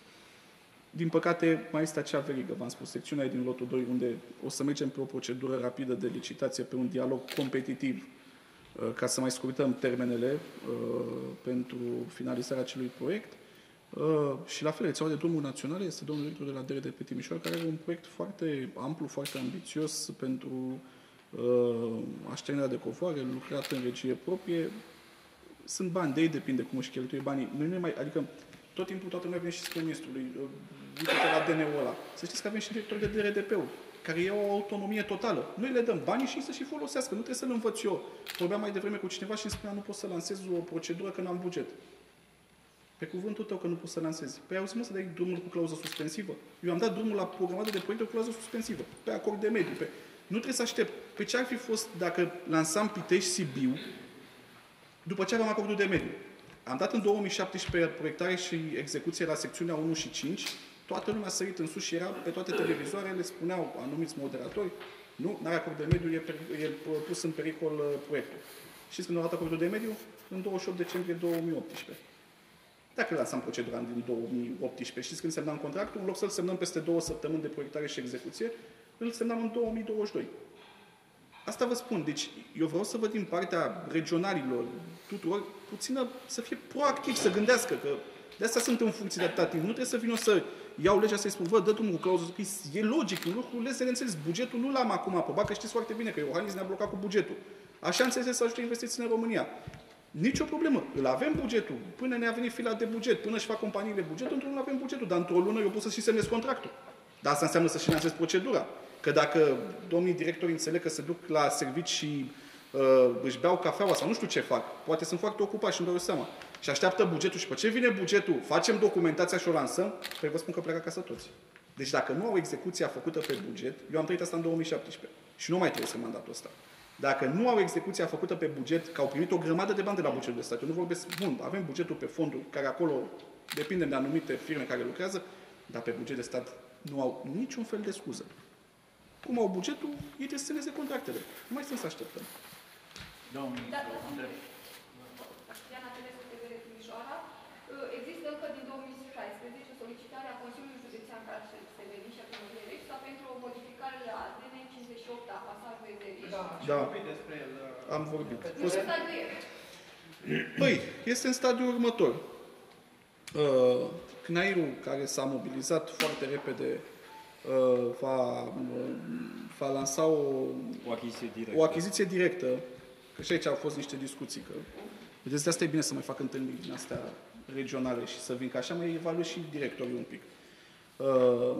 Din păcate, mai este acea verigă, v-am spus, secțiunea e din lotul doi, unde o să mergem pe o procedură rapidă de licitație, pe un dialog competitiv, ca să mai scurtăm termenele pentru finalizarea acelui proiect. Uh, și la fel, rețeaua de drumuri naționale este domnul director de la D R D P Timișoara, care are un proiect foarte amplu, foarte ambițios pentru uh, așternerea de covoare, lucrat în regie proprie. Sunt bani de ei, depinde cum își cheltuie banii. Noi nu mai, adică tot timpul toată lumea vine și spune ministrului, uh, uite-te la D N-ul ăla. Să știți că avem și director de D R D P-ul, care iau o autonomie totală. Noi le dăm banii și să și folosească. Nu trebuie să-l învăț eu. Vorbeam mai devreme cu cineva și îmi spunea, nu pot să lansez o procedură că n-am buget. Pe cuvântul tău că nu poți să lansezi. Păi auzi, mă, să dai drumul cu clauză suspensivă? Eu am dat drumul la programată de proiecte cu clauză suspensivă, pe acord de mediu. Pe... Nu trebuie să aștept. Pe ce ar fi fost dacă lansam Pitești Sibiu după ce aveam acordul de mediu? Am dat în două mii șaptesprezece proiectare și execuție la secțiunea unu și cinci, toată lumea a sărit în sus și era pe toate televizoarele, spuneau anumiți moderatori, nu, n-are acord de mediu, e, e pus în pericol proiectul. Știți când au dat acordul de mediu? În douăzeci și opt decembrie două mii optsprezece. Dacă lansam procedura din două mii optsprezece, știți când semnam contractul? În loc să-l semnăm peste două săptămâni de proiectare și execuție, îl semnam în două mii douăzeci și doi. Asta vă spun. Deci, eu vreau să văd din partea regionalilor, tuturor, puțină, să fie proactiv, să gândească, că de asta sunt în funcție de atâta timp. Nu trebuie să vin eu să iau legea să-i spun, vă, dă drumul cu clauză. E logic, un lucru le înțeles. Bugetul nu l-am acum aprobat, că știți foarte bine că Iohannis ne-a blocat cu bugetul. Așa înțeles să ajute investiții în România. Nici o problemă. Îl avem bugetul. Până ne-a venit fila de buget, până își fac companiile bugetul, într-o lună avem bugetul. Dar într-o lună eu pot să și semnez contractul. Dar asta înseamnă să și lansez procedura. Că dacă domnii directori înțeleg că se duc la servici și uh, își beau cafeaua sau nu știu ce fac, poate sunt foarte ocupați și îmi dau seama, și așteaptă bugetul și pe ce vine bugetul, facem documentația și o lansăm, păi vă spun că pleacă acasă toți. Deci dacă nu au execuția făcută pe buget, eu am trăit asta în două mii șaptesprezece și nu mai trebuie să mandatul ăsta. Dacă nu au execuția făcută pe buget, că au primit o grămadă de bani de la bugetul de stat, eu nu vorbesc, bun, avem bugetul pe fonduri, care acolo depinde de anumite firme care lucrează, dar pe buget de stat nu au niciun fel de scuză. Cum au bugetul, ei trebuie să semneze contractele. Nu mai stăm să așteptăm. Domnul Diana Tedescu, T V R Timișoara. Există încă din două mii șaisprezece solicitarea Consiliului Județean Calceverii și a Primăriei Reșta pentru o modificare la A D N cincizeci și opt a pasajului Ezeriș. Da, da. despre el. Am vorbit. Fost... Păi, este în stadiul următor. Uh, C N A I R-ul, care s-a mobilizat foarte repede, uh, va, uh, va lansa o, o, achiziție directă. o achiziție directă, că și aici au fost niște discuții, că Vedeți, de asta e bine să mai fac întâlniri din astea regionale și să vin, că așa mai evaluez și directorii un pic. Uh,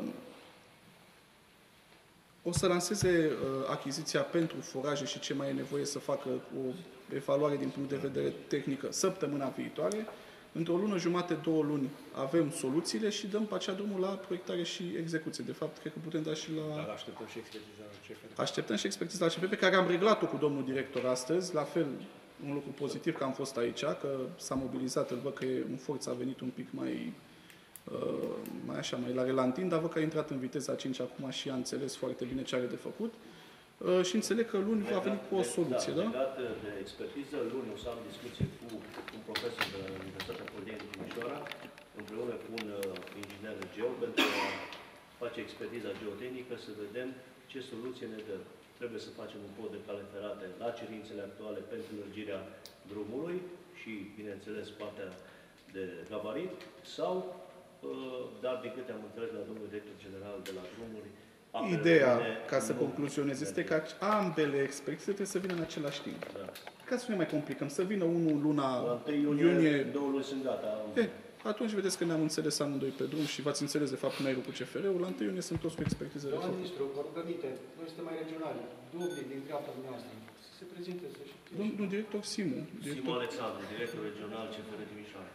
o să lanseze uh, achiziția pentru foraje și ce mai e nevoie să facă o evaluare din punct de vedere tehnică săptămâna viitoare. Într-o lună jumate, două luni avem soluțiile și dăm pe acea drumul la proiectare și execuție. De fapt, cred că putem da și la... Dar așteptăm și expertiza la C F R. Așteptăm și expertiza la C F R, pe care am reglat-o cu domnul director astăzi. La fel, un lucru pozitiv că am fost aici, că s-a mobilizat, îl văd că e în forță, a venit un pic mai, uh, mai așa, mai la relantin, dar văd că a intrat în viteza cinci acum și a înțeles foarte bine ce are de făcut. Uh, și înțeleg că luni va veni cu o soluție, da? Legat de expertiză, luni o să am discuție cu un profesor de la Universitatea Politehnică Timișoara, împreună cu un uh, inginer geo, pentru a face expertiza geotehnică, să vedem ce soluție ne dă. Trebuie să facem un pod de cale ferate la cerințele actuale pentru lărgirea drumului și, bineînțeles, partea de gabarit, sau, uh, dar din câte am înțeles la domnul director general de la drumuri, ideea, ca să concluzionez, este că ambele experții trebuie să vină în același timp. Da. Ca să nu ne mai complicăm, să vină unul luna iunie, iunie, două luni sunt gata. E, atunci vedeți că ne-am înțeles amândoi pe drum și v-ați înțeles de fapt mail-ul cu C F R-ul, la întâi iunie sunt toți cu expertiză. Doamna ministru, vă rugăminte, noi suntem mai regionali, dubli din dreapta dumneavoastră, să se prezinte, să știu. Domnul director Simu. Simu Alexandru, director regional C F R Timișoara.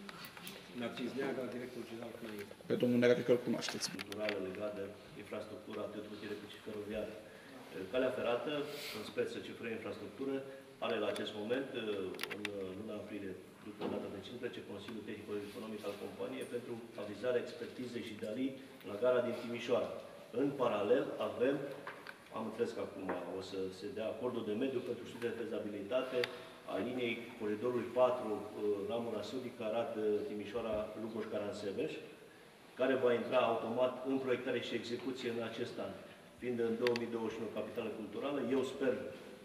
Narcis Neaga, director general Cnăi. Pe domnul Neaga, cred că îl cunoașteți. Culturală legat de infrastructura atât rutiere cât și feroviară. Calea ferată, în speță C F R Infrastructură, are la acest moment, în luna aprilie, după data de cincisprezece, Consiliul Tehnico-Economic al companiei pentru avizarea expertizei și dării la gara din Timișoara. În paralel avem, am înțeles că acum o să se dea acordul de mediu pentru studiul de fezabilitate a liniei coridorului patru, ramura sudică, Arad-Timișoara, Lugoș-Caransebeș, care va intra automat în proiectare și execuție în acest an. Fiind în două mii douăzeci și unu capitală culturală, eu sper,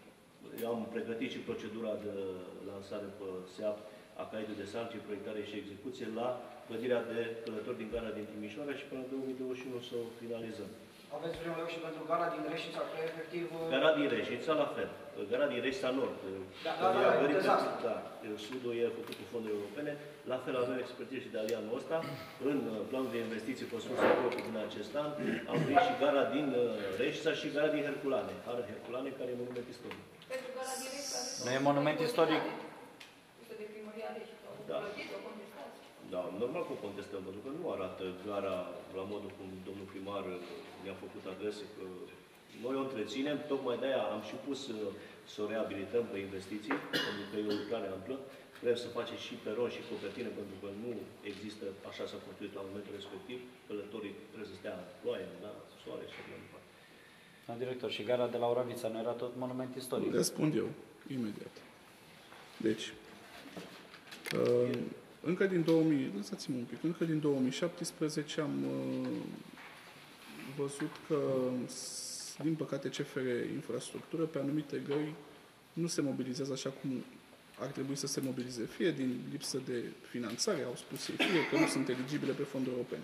eu am pregătit și procedura de lansare pe S E A P a caietul de sarcini, proiectare și execuție la clădirea de călători din gara din Timișoara și până în două mii douăzeci și unu să o finalizăm. Aveți vreun și pentru gara din Reșița, că efectiv... Gara din Reșița, la fel. Gara din Reșița Nord. Da, da, da, da, da, sudul e făcut cu fonduri europene. La fel avem expertiză și de anul ăsta. În planul de investiții construcție proprii din acest an am venit și gara din Reșița și gara din Herculane. Gara Herculane, care e monument istoric. Pentru gara din Reșița... Nu e monument istoric? Este de primăria Reșița. Da. O contestați? Da, normal că o contestăm, pentru că nu arată gara la modul cum domnul primar ne-a făcut adrese, că noi o întreținem, tocmai de-aia am și pus să o reabilităm pe investiții, pentru că e o lucrare amplă. Vrem să facem și peron și copertine, pentru că nu există, așa s-a construit la momentul respectiv, călătorii trebuie să stea în ploaie, da, soare și așa mai departe. Doamna director, și gara de la Oravița nu era tot monument istoric? Răspund eu, imediat. Deci, uh, încă din două mii, lăsați-mă un pic, încă din două mii șaptesprezece am uh, văzut că, din păcate, C F R Infrastructură, pe anumite gări, nu se mobilizează așa cum ar trebui să se mobilize. Fie din lipsă de finanțare, au spus ei, fie că nu sunt eligibile pe fonduri europene.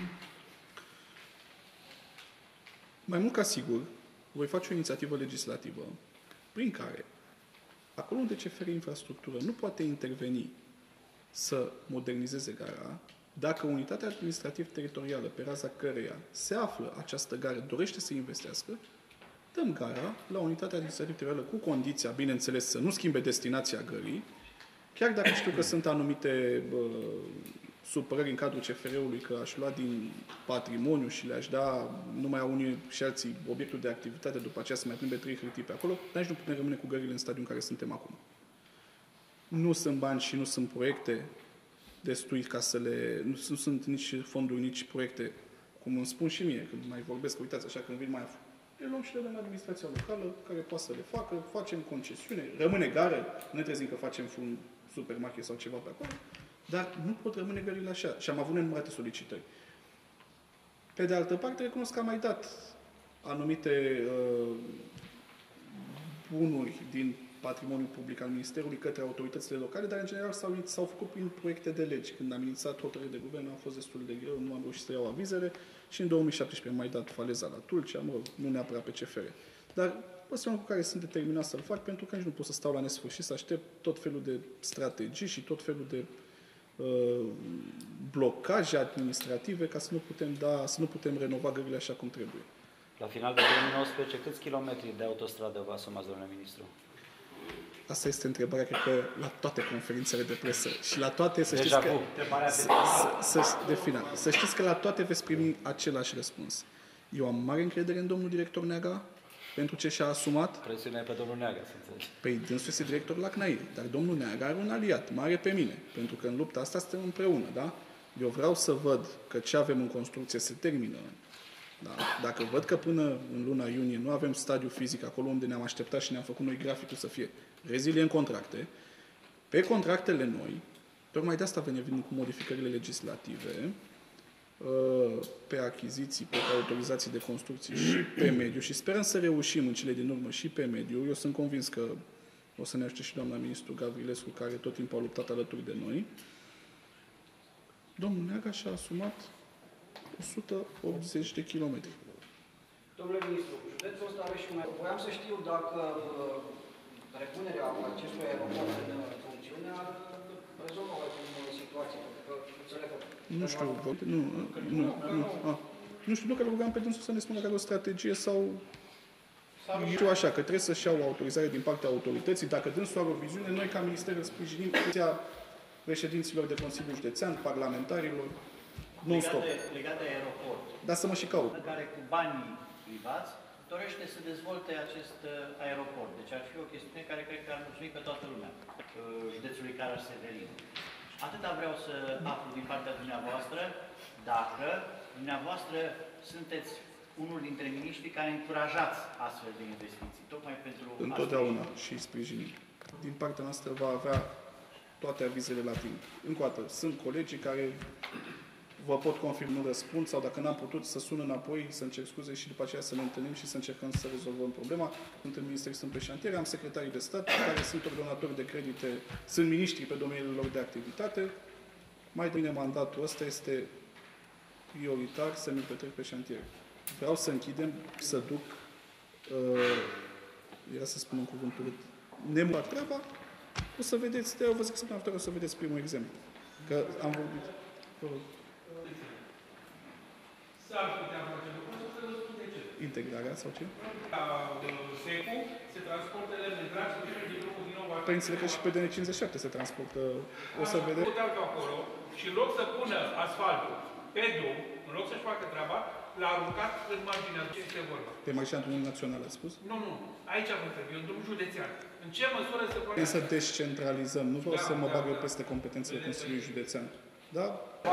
Mai mult ca sigur, voi face o inițiativă legislativă prin care, acolo unde C F R Infrastructură nu poate interveni să modernizeze gara, dacă unitatea administrativ-teritorială pe raza căreia se află această gară dorește să investească, dăm gara la unitatea administrativ-teritorială cu condiția, bineînțeles, să nu schimbe destinația gării, chiar dacă știu că sunt anumite bă, supărări în cadrul C F R-ului că aș lua din patrimoniu și le-aș da numai a unii și alții obiectul de activitate, după aceea să mai plimbe trei hârtii pe acolo, dar nici nu putem rămâne cu gările în stadiul în care suntem acum. Nu sunt bani și nu sunt proiecte destui ca să le... Nu, nu sunt nici fonduri, nici proiecte, cum îmi spun și mie, când mai vorbesc, uitați, așa, când vin mai aflu. Le luăm și le dăm la administrația locală, care poate să le facă, facem concesiune, rămâne gară, ne trezim că facem un supermarket sau ceva pe acolo, dar nu pot rămâne gările așa. Și am avut nenumărate solicitări. Pe de altă parte, recunosc că am mai dat anumite uh, bunuri din patrimoniul public al Ministerului către autoritățile locale, dar în general s-au, s-au făcut prin proiecte de legi. Când am inițiat hotărâri de guvern, a fost destul de greu, nu am reușit să iau avizele și în două mii șaptesprezece am mai dat faleza la Tulcea, mă rog, nu neapărat pe C F R. Dar persoane cu care sunt determinat să-l fac, pentru că nici nu pot să stau la nesfârșit, să aștept tot felul de strategii și tot felul de uh, blocaje administrative ca să nu putem da, să nu putem renova gările așa cum trebuie. La final de două mii nouăsprezece, câți kilometri de autostradă vă asumați, domnule ministru? Asta este întrebarea, cred că, la toate conferințele de presă. Și la toate, să Deja știți că... Să, să, să, de final. Să știți că la toate veți primi același răspuns. Eu am mare încredere în domnul director Neaga, pentru ce și-a asumat. Presiunea pe domnul Neaga, să înțelegi. Păi, dânsul este director la C N A I, dar domnul Neaga are un aliat mare pe mine, pentru că în lupta asta suntem împreună, da? Eu vreau să văd că ce avem în construcție se termină. Da? Dacă văd că până în luna iunie nu avem stadiu fizic acolo unde ne-am așteptat și ne-am făcut noi graficul să fie rezilient contracte, pe contractele noi, tocmai de asta venim cu modificările legislative, pe achiziții, pe autorizații de construcții și pe mediu și sperăm să reușim în cele din urmă și pe mediu. Eu sunt convins că o să ne ajute și doamna ministru Gavrilescu, care tot timpul a luptat alături de noi. Domnul Neaga și-a asumat o sută optzeci de kilometri. Domnule ministru, județul ăsta are și mai... Voiam să știu dacă uh, repunerea acestui aeroport în funcțiune ar rezolva o situație, pentru că înțeleg că... Nu știu, nu, nu, nu, a, nu știu, nu că rugam pe dânsul să ne spună că are o strategie sau... Eu știu așa, că trebuie să-și iau o autorizare din partea autorității. Dacă dânsul are o viziune, noi ca minister îl sprijinim președinților de Consiliul Județean, parlamentarilor, non-stop. Legat de aeroport. Dar să mă și caut. Care cu banii privați dorește să dezvolte acest aeroport. Deci ar fi o chestiune care cred că ar mulțumi pe toată lumea, județului Caraș-Severin. Atâta vreau să aflu din partea dumneavoastră, dacă dumneavoastră sunteți unul dintre miniștrii care încurajați astfel de investiții, tocmai pentru... Întotdeauna și sprijinim. Din partea noastră va avea toate avizele la timp. Încă o dată, sunt colegii care vă pot confirma, nu răspund, sau dacă n-am putut să sun înapoi, să-mi cer scuze și după aceea să ne întâlnim și să încercăm să rezolvăm problema. Sunt în minister, sunt pe șantier, am secretarii de stat, care sunt ordonatori de credite, sunt miniștri pe domeniul lor de activitate. Mai de mine mandatul ăsta este prioritar să mi-l petrec pe șantier. Vreau să închidem, să duc, uh, era să spun un cuvânt urât, nemurat treaba, o să vedeți, de-aia vă zic săptămâna viitoare, o să vedeți primul exemplu. Că am vorbit. Vă rog. S-ar putea face lucrul, să vă spun de ce. Integrarea sau ce? La S E C U se transportă lemne dragi din drumul din nou. Păi înțeleg că și pe D N cincizeci și șapte se transportă. O să vedem. Acolo și în loc să pună asfaltul pe drum, în loc să-și facă treaba, l-a aruncat în marginea. Ce este vorba? Pe marginea drumului național, a spus? Nu, nu. Aici vă întreb. E un drum județean. În ce măsură se poate... Trebuie să descentralizăm. Nu vreau da, să mă bag eu peste competențele Consiliului Județean. Da?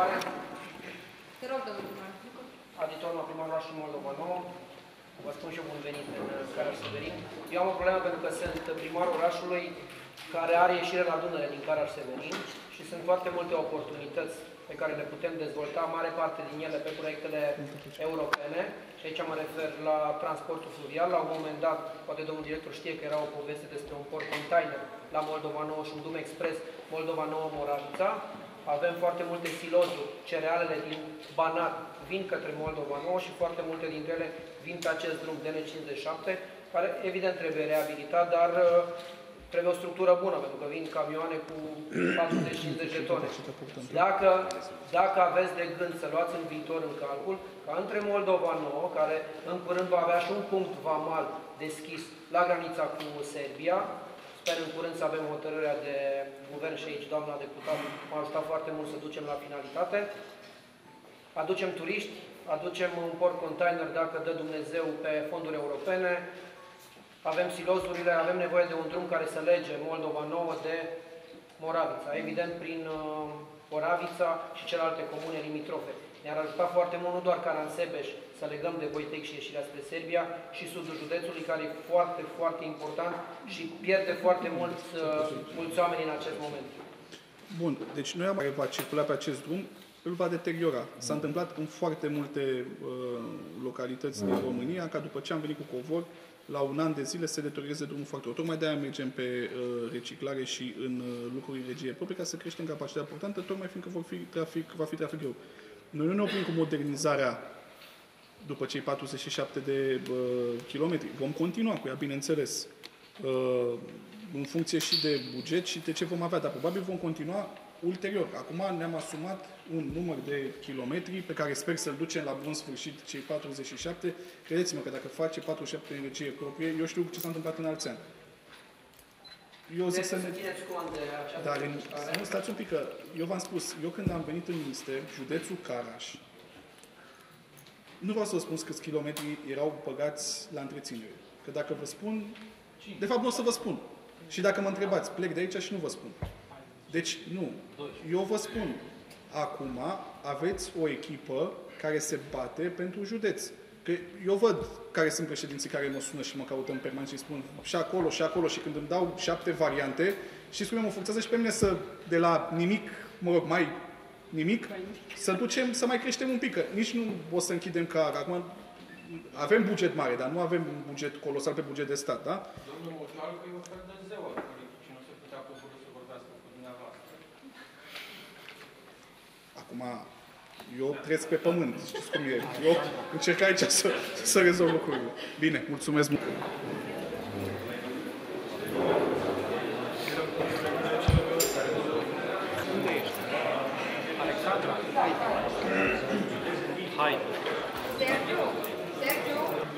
Te rog, domnul primar. Aditor la primarul orașului Moldova Nouă. Vă spun și eu bun venit în Caraș-Severin. Eu am o problemă pentru că sunt primarul orașului care are ieșire la Dunăre din Caraș-Severin și sunt foarte multe oportunități pe care le putem dezvolta, mare parte din ele pe proiectele europene. Și aici mă refer la transportul fluvial. La un moment dat, poate domnul director știe că era o poveste despre un port container la Moldova Nouă și un drum expres Moldova Nouă-Moravița. Avem foarte multe silozuri, cerealele din Banat vin către Moldova Nouă și foarte multe dintre ele vin pe acest drum D N cincizeci și șapte, care evident trebuie reabilitat, dar trebuie o structură bună, pentru că vin camioane cu patruzeci cincizeci de tone. Dacă, dacă aveți de gând să luați în viitor în calcul, ca între Moldova Nouă, care în curând va avea și un punct vamal deschis la granița cu Serbia, sper în curând să avem hotărârea de guvern și aici, doamna deputat, m-a ajutat foarte mult să ducem la finalitate. Aducem turiști, aducem un port container, dacă dă Dumnezeu, pe fonduri europene. Avem silozurile, avem nevoie de un drum care să lege Moldova Nouă de Moravița. Evident, prin uh, Moravița și celelalte comune limitrofe. Ne-ar ajuta foarte mult, nu doar Caransebeș, să legăm de Voitec și ieșirea spre Serbia, și sudul județului, care e foarte, foarte important și pierde foarte mulți, uh, mulți oameni în acest moment. Bun, deci noi am va circula pe acest drum, îl va deteriora. S-a întâmplat în foarte multe uh, localități din România, ca după ce am venit cu covor, la un an de zile se deterioreze drumul foarte mult. Tocmai de-aia mergem pe uh, reciclare și în uh, lucruri în regie proprie, ca să creștem capacitatea portantă, tocmai fiindcă vor fi trafic, va fi trafic greu. Noi nu ne oprim cu modernizarea după cei patruzeci și șapte de uh, kilometri. Vom continua cu ea, bineînțeles, uh, în funcție și de buget și de ce vom avea, dar probabil vom continua ulterior. Acum ne-am asumat un număr de kilometri pe care sper să-l ducem la bun sfârșit, cei patruzeci și șapte. Credeți-mă că dacă face patruzeci și șapte energie proprie, eu știu ce s-a întâmplat în alți ani. Eu zic să ne... Dar în... nu, stați un pic, că eu v-am spus, eu când am venit în minister, județul Caraș, nu vreau să vă spun câți kilometri erau băgați la întreținere. Că dacă vă spun, de fapt nu o să vă spun. Și dacă mă întrebați, plec de aici și nu vă spun. Deci, nu. Eu vă spun, acum aveți o echipă care se bate pentru județ. Că eu văd care sunt președinții care mă sună și mă caută în permanent și spun și acolo, și acolo, și când îmi dau șapte variante, și spune, mă forțează și pe mine să, de la nimic, mă rog, mai nimic, să ducem, să mai creștem un pic. Că nici nu o să închidem ca acum. Avem buget mare, dar nu avem un buget colosal pe buget de stat, da? Domnul Moșalcă e un fel de zeu al politicii, nu se putea coborî să vorbească cu dumneavoastră. Acum, eu trăiesc pe pământ, știți cum e. Eu încerc aici să, să rezolv lucrurile. Bine, mulțumesc mult. Alexandra, hai. Sergiu, Sergiu.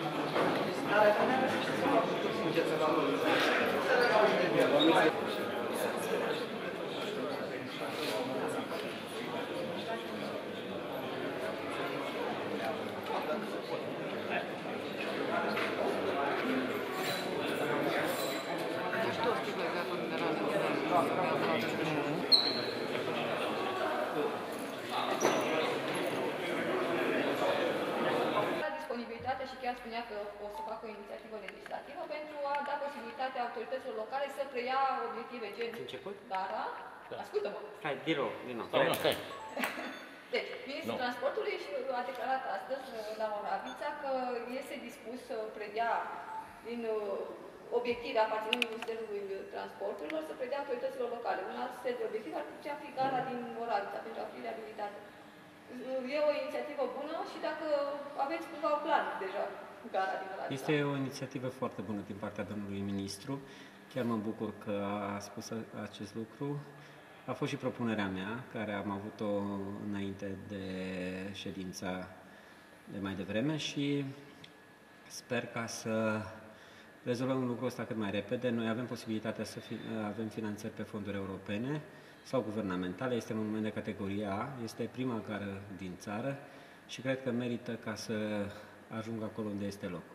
Disponibilitatea și chiar spunea că o să facă o inițiativă legislativă pentru a da posibilitatea autorităților locale să preia obiective gen Început? Gara. Da. Ascultă-mă. Hai, din nou, din nou. Stai, stai. Deci, Ministrul no. Transportului a declarat astăzi la Moravița că este dispus să predea din obiective aparținând Ministerului Transporturilor, să predea autorităților locale. Un alt set de obiectiv ar putea fi gara din Moravița pentru a fi reabilitată. E o inițiativă bună și dacă aveți cumva un plan deja gara din Moravița. Este o inițiativă foarte bună din partea domnului ministru. Chiar mă bucur că a spus acest lucru. A fost și propunerea mea, care am avut-o înainte de ședința de mai devreme și sper ca să rezolvăm lucrul ăsta cât mai repede. Noi avem posibilitatea să fi, avem finanțări pe fonduri europene sau guvernamentale. Este un monument de categorie A, este prima gară din țară și cred că merită ca să ajungă acolo unde este loc.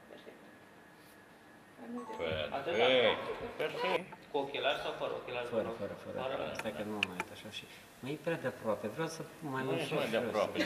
Perfect. Perfect. Cu ochelari sau fără ochelari? Fără, fără, fără. fără. Stai că nu mă mai uit așa și... Mă e prea de aproape, vreau să mai mă ușor. Nu e de aproape.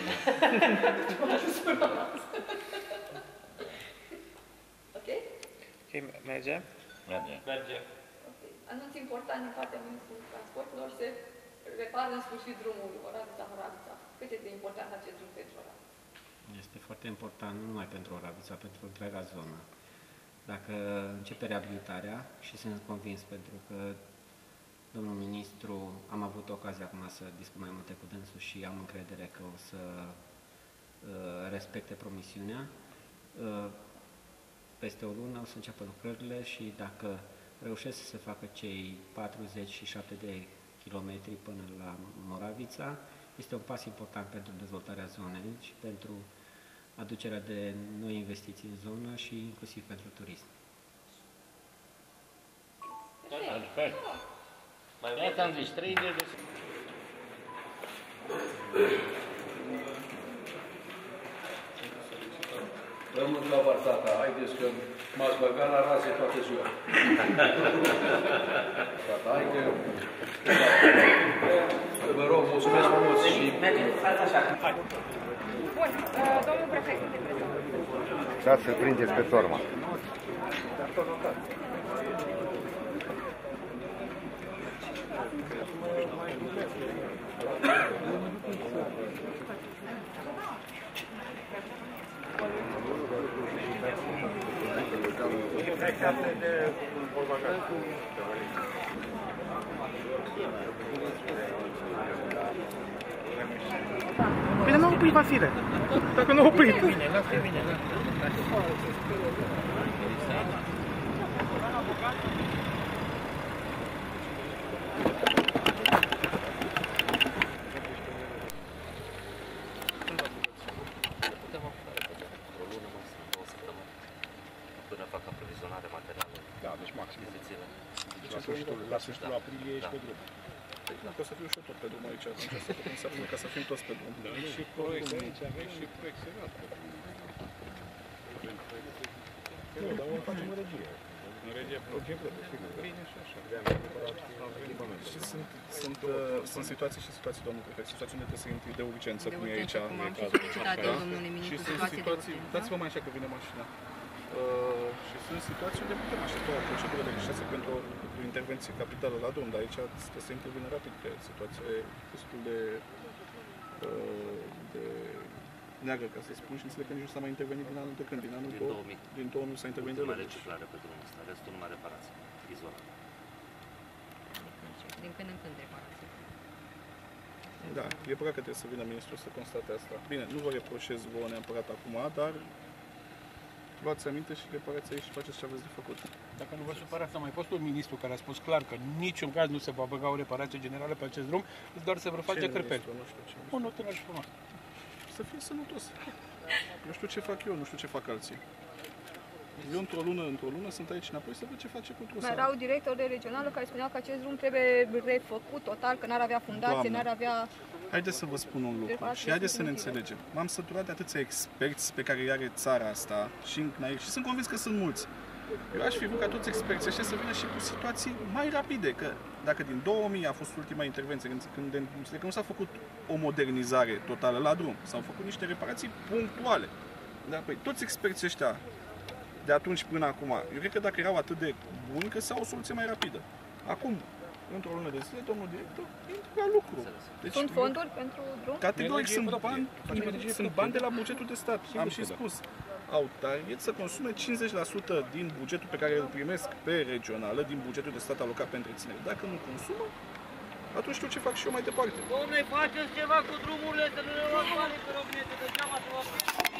Ok? Ok, merge? Merge. Merge. Okay. Anunț important din partea Ministrului Transporturilor, se repară în sfârșit drumul Oravița-Moravița. Cât e de important acest drum pentru Oravița? Este foarte important, nu numai pentru Oravița, pentru întreaga zonă. Dacă începe reabilitarea, și sunt convins pentru că domnul ministru, am avut ocazia acum să discut mai multe cu dânsul și am încredere că o să uh, respecte promisiunea, uh, peste o lună o să înceapă lucrările și dacă reușesc să se facă cei patruzeci și șapte de kilometri până la Moravița, este un pas important pentru dezvoltarea zonei și pentru aducerea de noi investiții în zonă și inclusiv pentru turism. Perfect. Mai mult am zis, treizeci de... Rămân la Bartata, haideți că m-ați băgat la raze toată ziua. Tata, hai că... Vă rog, mulțumesc frumos și... Bun, domnul prefect, de prezent. Dați să prindeți pe torma. Bine, n-a oprit Vasile. Dacă n-a oprit. Bine, lasă bine. Până fac aprovizionare materială. Da, deci maxim. Deci la sfârșitul, la sfârșitul aprilie ești pe drum. Da, că o să fiu și eu tot pe drum aici, atunci să putem să ca să fim toți pe drum. Da, și proiect aici, aveți și proiect serat pe drum. Nu, dar o facem în regie. În regie plătă, sigur. Bine și așa. Și sunt, sunt, uh, sunt situații și situații, domnul prefect, situații unde trebuie să intri de urgență, cum e aici. Cum am și solicitat eu, domnule ministru, și sunt situații de situații, urgență. dați-vă mai așa că vine mașina. Uh, și sunt situații unde putem aștepta o procedură de licență pentru o intervenție capitală la drum, dar aici trebuie să intervină rapid, că e situație destul de, uh, de neagră, ca să spun, și înțeleg că nici nu s-a mai intervenit din anul de când, din anul două mii. Din două mii nu s-a intervenit deloc. Numai reciclare pe drumul ăsta, restul numai reparație, izolat. Din când în când reparație. Da, e păcat că trebuie să vină ministrul să constate asta. Bine, nu vă reproșez vouă neapărat acum, dar luați aminte și reparați aici și faceți ce aveți de făcut. Dacă nu vă supărați, a mai fost un ministru care a spus clar că în niciun caz nu se va băga o reparație generală pe acest drum, doar se vor face crepeli. Nu știu ce. Un tânăr și frumos. Să fie sănătos. Nu știu ce fac eu, nu știu ce fac alții. Eu într-o lună, într-o lună sunt aici înapoi să văd ce face cu trusa. Mai era o director de regională care spunea că acest drum trebuie refăcut total, că n-ar avea fundație, n-ar avea... Haideți să vă spun un lucru și haideți să ne înțelegem. M-am săturat de atâția experți pe care îi are țara asta și, și sunt convins că sunt mulți. Eu aș fi vrut ca toți experții ăștia să vină și cu situații mai rapide, că dacă din două mii a fost ultima intervenție, când, când, când nu s-a făcut o modernizare totală la drum, s-au făcut niște reparații punctuale. Dar păi, toți experții ăștia de atunci până acum, eu cred că dacă erau atât de buni, că s-au o soluție mai rapidă. Acum, într-o lună de zile, domnul director intră la lucru. Deci, sunt fonduri eu, pentru drum? Categoric sunt bani, sunt bani de la bugetul de stat. Am și spus. Au target să consume cincizeci la sută din bugetul pe care îl primesc pe regională, din bugetul de stat alocat pe întreținere. Dacă nu consumă, atunci știu ce fac și eu mai departe. Dom'le, faceți ceva cu drumurile, să nu le luați bani pe rovinete, degeaba să vă...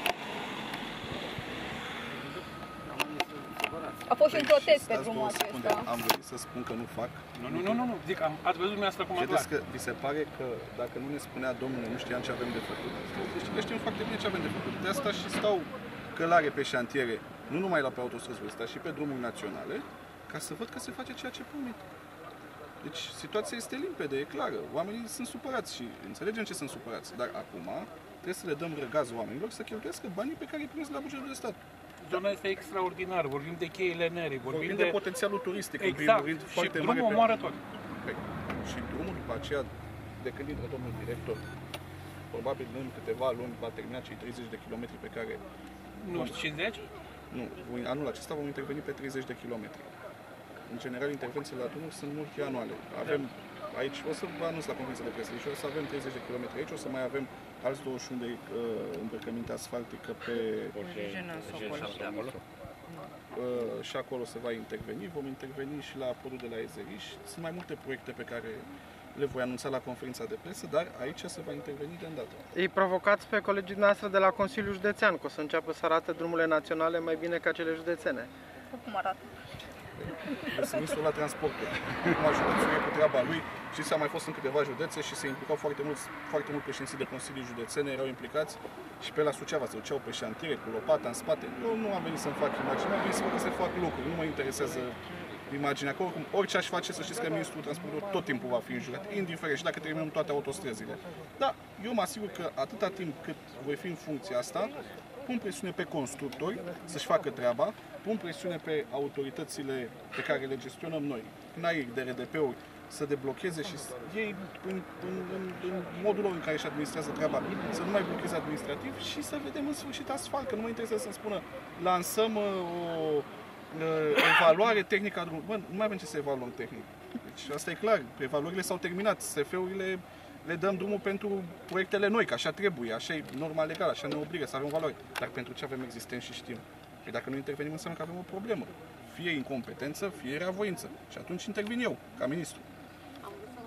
A fost și un protest pe drumul acesta. Am venit să spun că nu fac. Nu, nu, nu, nu, nu. Zic, am, ați văzut dumneavoastră cum a Credeți că vi se pare că dacă nu ne spunea domnul, nu știam ce avem de făcut? Deci că știm foarte bine ce avem de făcut. De asta și stau călare pe șantiere, nu numai la pe autostrăzi, dar și pe drumuri naționale, ca să văd că se face ceea ce promit. Deci situația este limpede, e clară. Oamenii sunt supărați și înțelegem ce sunt supărați. Dar acum trebuie să le dăm răgaz oamenilor să cheltuiască banii pe care îi primesc la bugetul de stat. Zona este extraordinară, vorbim de cheile nere, vorbim, vorbim de... de potențialul turistic, exact. Rând, Și foarte drumul mare omoară tot. Pe... Și drumul după aceea, de când intră domnul director, probabil în câteva luni va termina cei treizeci de kilometri pe care... Nu, cincizeci? Nu, anul acesta vom interveni pe treizeci de kilometri. În general, intervențiile la drumuri sunt multianuale. Avem aici, o să vă anunț la conferința de presă, deci o să avem treizeci de kilometri aici, o să mai avem alți douăzeci și unu de uh, îmbrăcăminte asfaltică pe uh, și acolo se va interveni. Vom interveni și la podul de la Ezeriș. Sunt mai multe proiecte pe care le voi anunța la conferința de presă, dar aici se va interveni de îndată. Îi provocați pe colegii noastre de la Consiliul Județean, că o să înceapă să arate drumurile naționale mai bine ca cele județene. Cum arată? Este ministrul la transporturi. Acum județul e cu treaba lui și s-a mai fost în câteva județe și se implicau foarte mulți, foarte mult președinții de consilii județene, erau implicați și pe la Suceava se duceau pe șantiere cu lopata în spate. Eu nu am venit să-mi fac imagine, am venit să văd că se fac lucruri, nu mă interesează imaginea. Că oricum, orice aș face, să știți că ministrul transportului tot timpul va fi înjurat, indiferent și dacă terminăm toate autostrăzile. Da, eu mă asigur că atâta timp cât voi fi în funcția asta, pun presiune pe constructori să-și facă treaba, pun presiune pe autoritățile pe care le gestionăm noi, C N A I R, de R D P-uri, să deblocheze și ei în, în, în, în modul lor în care își administrează treaba, să nu mai blocheze administrativ și să vedem în sfârșit asfalt, că nu mă interesează să-mi spună lansăm o evaluare tehnică a drumului. Bă, nu mai avem ce să evaluăm tehnic. Deci asta e clar, evaluările s-au terminat, S F-urile le dăm drumul pentru proiectele noi, că așa trebuie, așa e normal legal, așa ne obligă să avem valoare. Dar pentru ce avem existent și știm? Păi dacă nu intervenim înseamnă că avem o problemă. Fie incompetență, fie reavoință. Și atunci intervin eu, ca ministru. Am vrut să vă întreb, dacă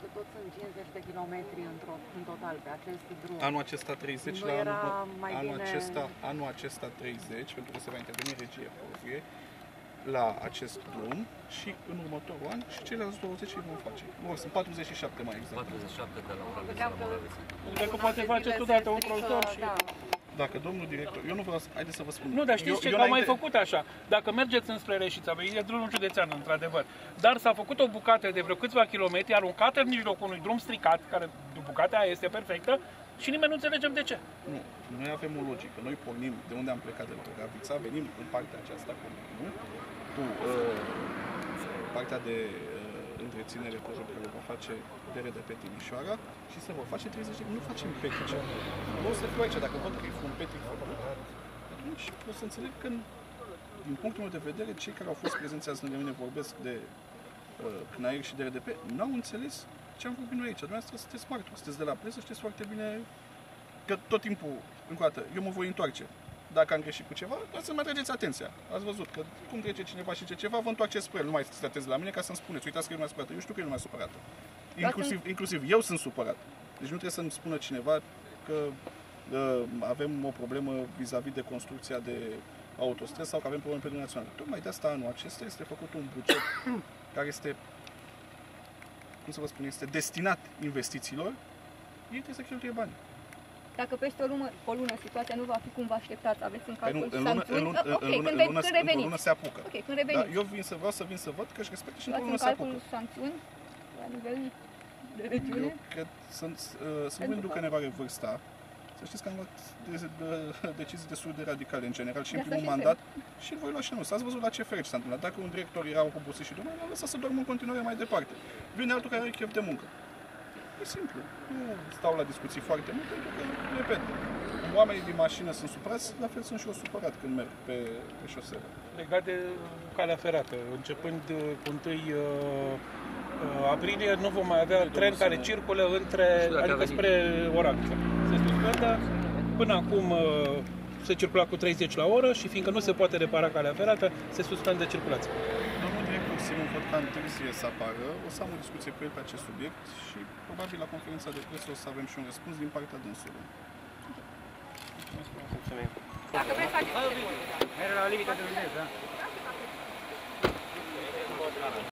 că tot sunt cincizeci de kilometri în total pe acest drum. Anul acesta treizeci, nu la era anul, mai anul, bine... acesta, anul acesta treizeci, pentru că se va interveni regie proprie la acest drum și în următorul an și ceilalți douăzeci vom face. Nu, sunt patruzeci și șapte mai exact. patruzeci și șapte de la Oravița la Moravița. Dacă poate face totodată un tractor și... Da. Dacă domnul director, eu nu vreau să, haideți să vă spun. Nu, dar știți eu, ce, eu că am mai înainte... făcut așa. Dacă mergeți înspre Reșița, e drumul județean, într-adevăr, dar s-a făcut o bucată de vreo câțiva kilometri aruncată în mijlocul unui drum stricat, care bucata aia este perfectă, și nimeni nu înțelegem de ce. Nu, noi avem o logică. Noi pornim de unde am plecat de la Oravița, venim în partea aceasta comună, cu uh, partea de uh, întreținere care va face D R D P Timișoara și se vor face treizeci de... Nu facem petrice. Nu o să fiu aici, dacă văd că e un petric făcut, atunci o să înțeleg că, din punctul meu de vedere, cei care au fost prezenți azi lângă mine vorbesc de uh, C N A I R și D R D P, n-au înțeles ce am vorbit noi aici. Dumneavoastră sunteți martori, sunteți de la presă, știți foarte bine că tot timpul, încă o dată, eu mă voi întoarce. Dacă am greșit cu ceva, să mai trageți atenția. Ați văzut că cum trece cineva și ce ceva, vă întoarceți spre el. Nu mai stați atenți la mine ca să-mi spuneți. Uitați că e lumea supărată. Eu știu că e lumea supărată. Inclusiv, inclusiv eu sunt supărat. Deci nu trebuie să-mi spună cineva că uh, avem o problemă vis-a-vis -vis de construcția de autostrăzi sau că avem probleme pe drumul național. Tocmai de asta anul acesta este făcut un buget care este, cum să vă spun, este destinat investițiilor. Ei trebuie să cheltuie bani. Dacă peste o lună, o lună situația nu va fi cum vă așteptați, aveți în calcul în sancțiuni? În lună, în, okay, lună, când, în, lună, când în lună se apucă. Ok, când reveniți. Da, eu vin să vreau să vin să văd că își respectă și într-o lună se apucă. În calcul sancțiuni la nivel de regiune? Eu cred, sunt, uh, sunt gândul că ne va revârsta. Să știți că am luat de, de, de, decizii destul de radicale în general și în primul mandat și îl voi lua și anul. S-ați văzut la ce fer ce s-a întâmplat. Dacă un director era obosit și domnul, l-am lăsat să dormă în continuare mai departe. Vine altul care are chef de muncă. E simplu. Nu stau la discuții foarte mult pentru că, repet, oamenii din mașină sunt supărați, la fel sunt și eu supărat când merg pe, pe șoselă. Legat de calea ferată, începând cu întâi aprilie, nu vom mai avea tren care circulă între, adică spre Oravița. Se suspendă. Până acum se circula cu treizeci la oră și fiindcă nu se poate repara calea ferată, se suspendă circulația. Domnul director Simon văd că întârzie să apară, o să am o discuție cu el pe acest subiect și probabil la conferința de presă o să avem și un răspuns din partea dânsului. Dacă vreți să faceți... Merg la limita de viteză, da?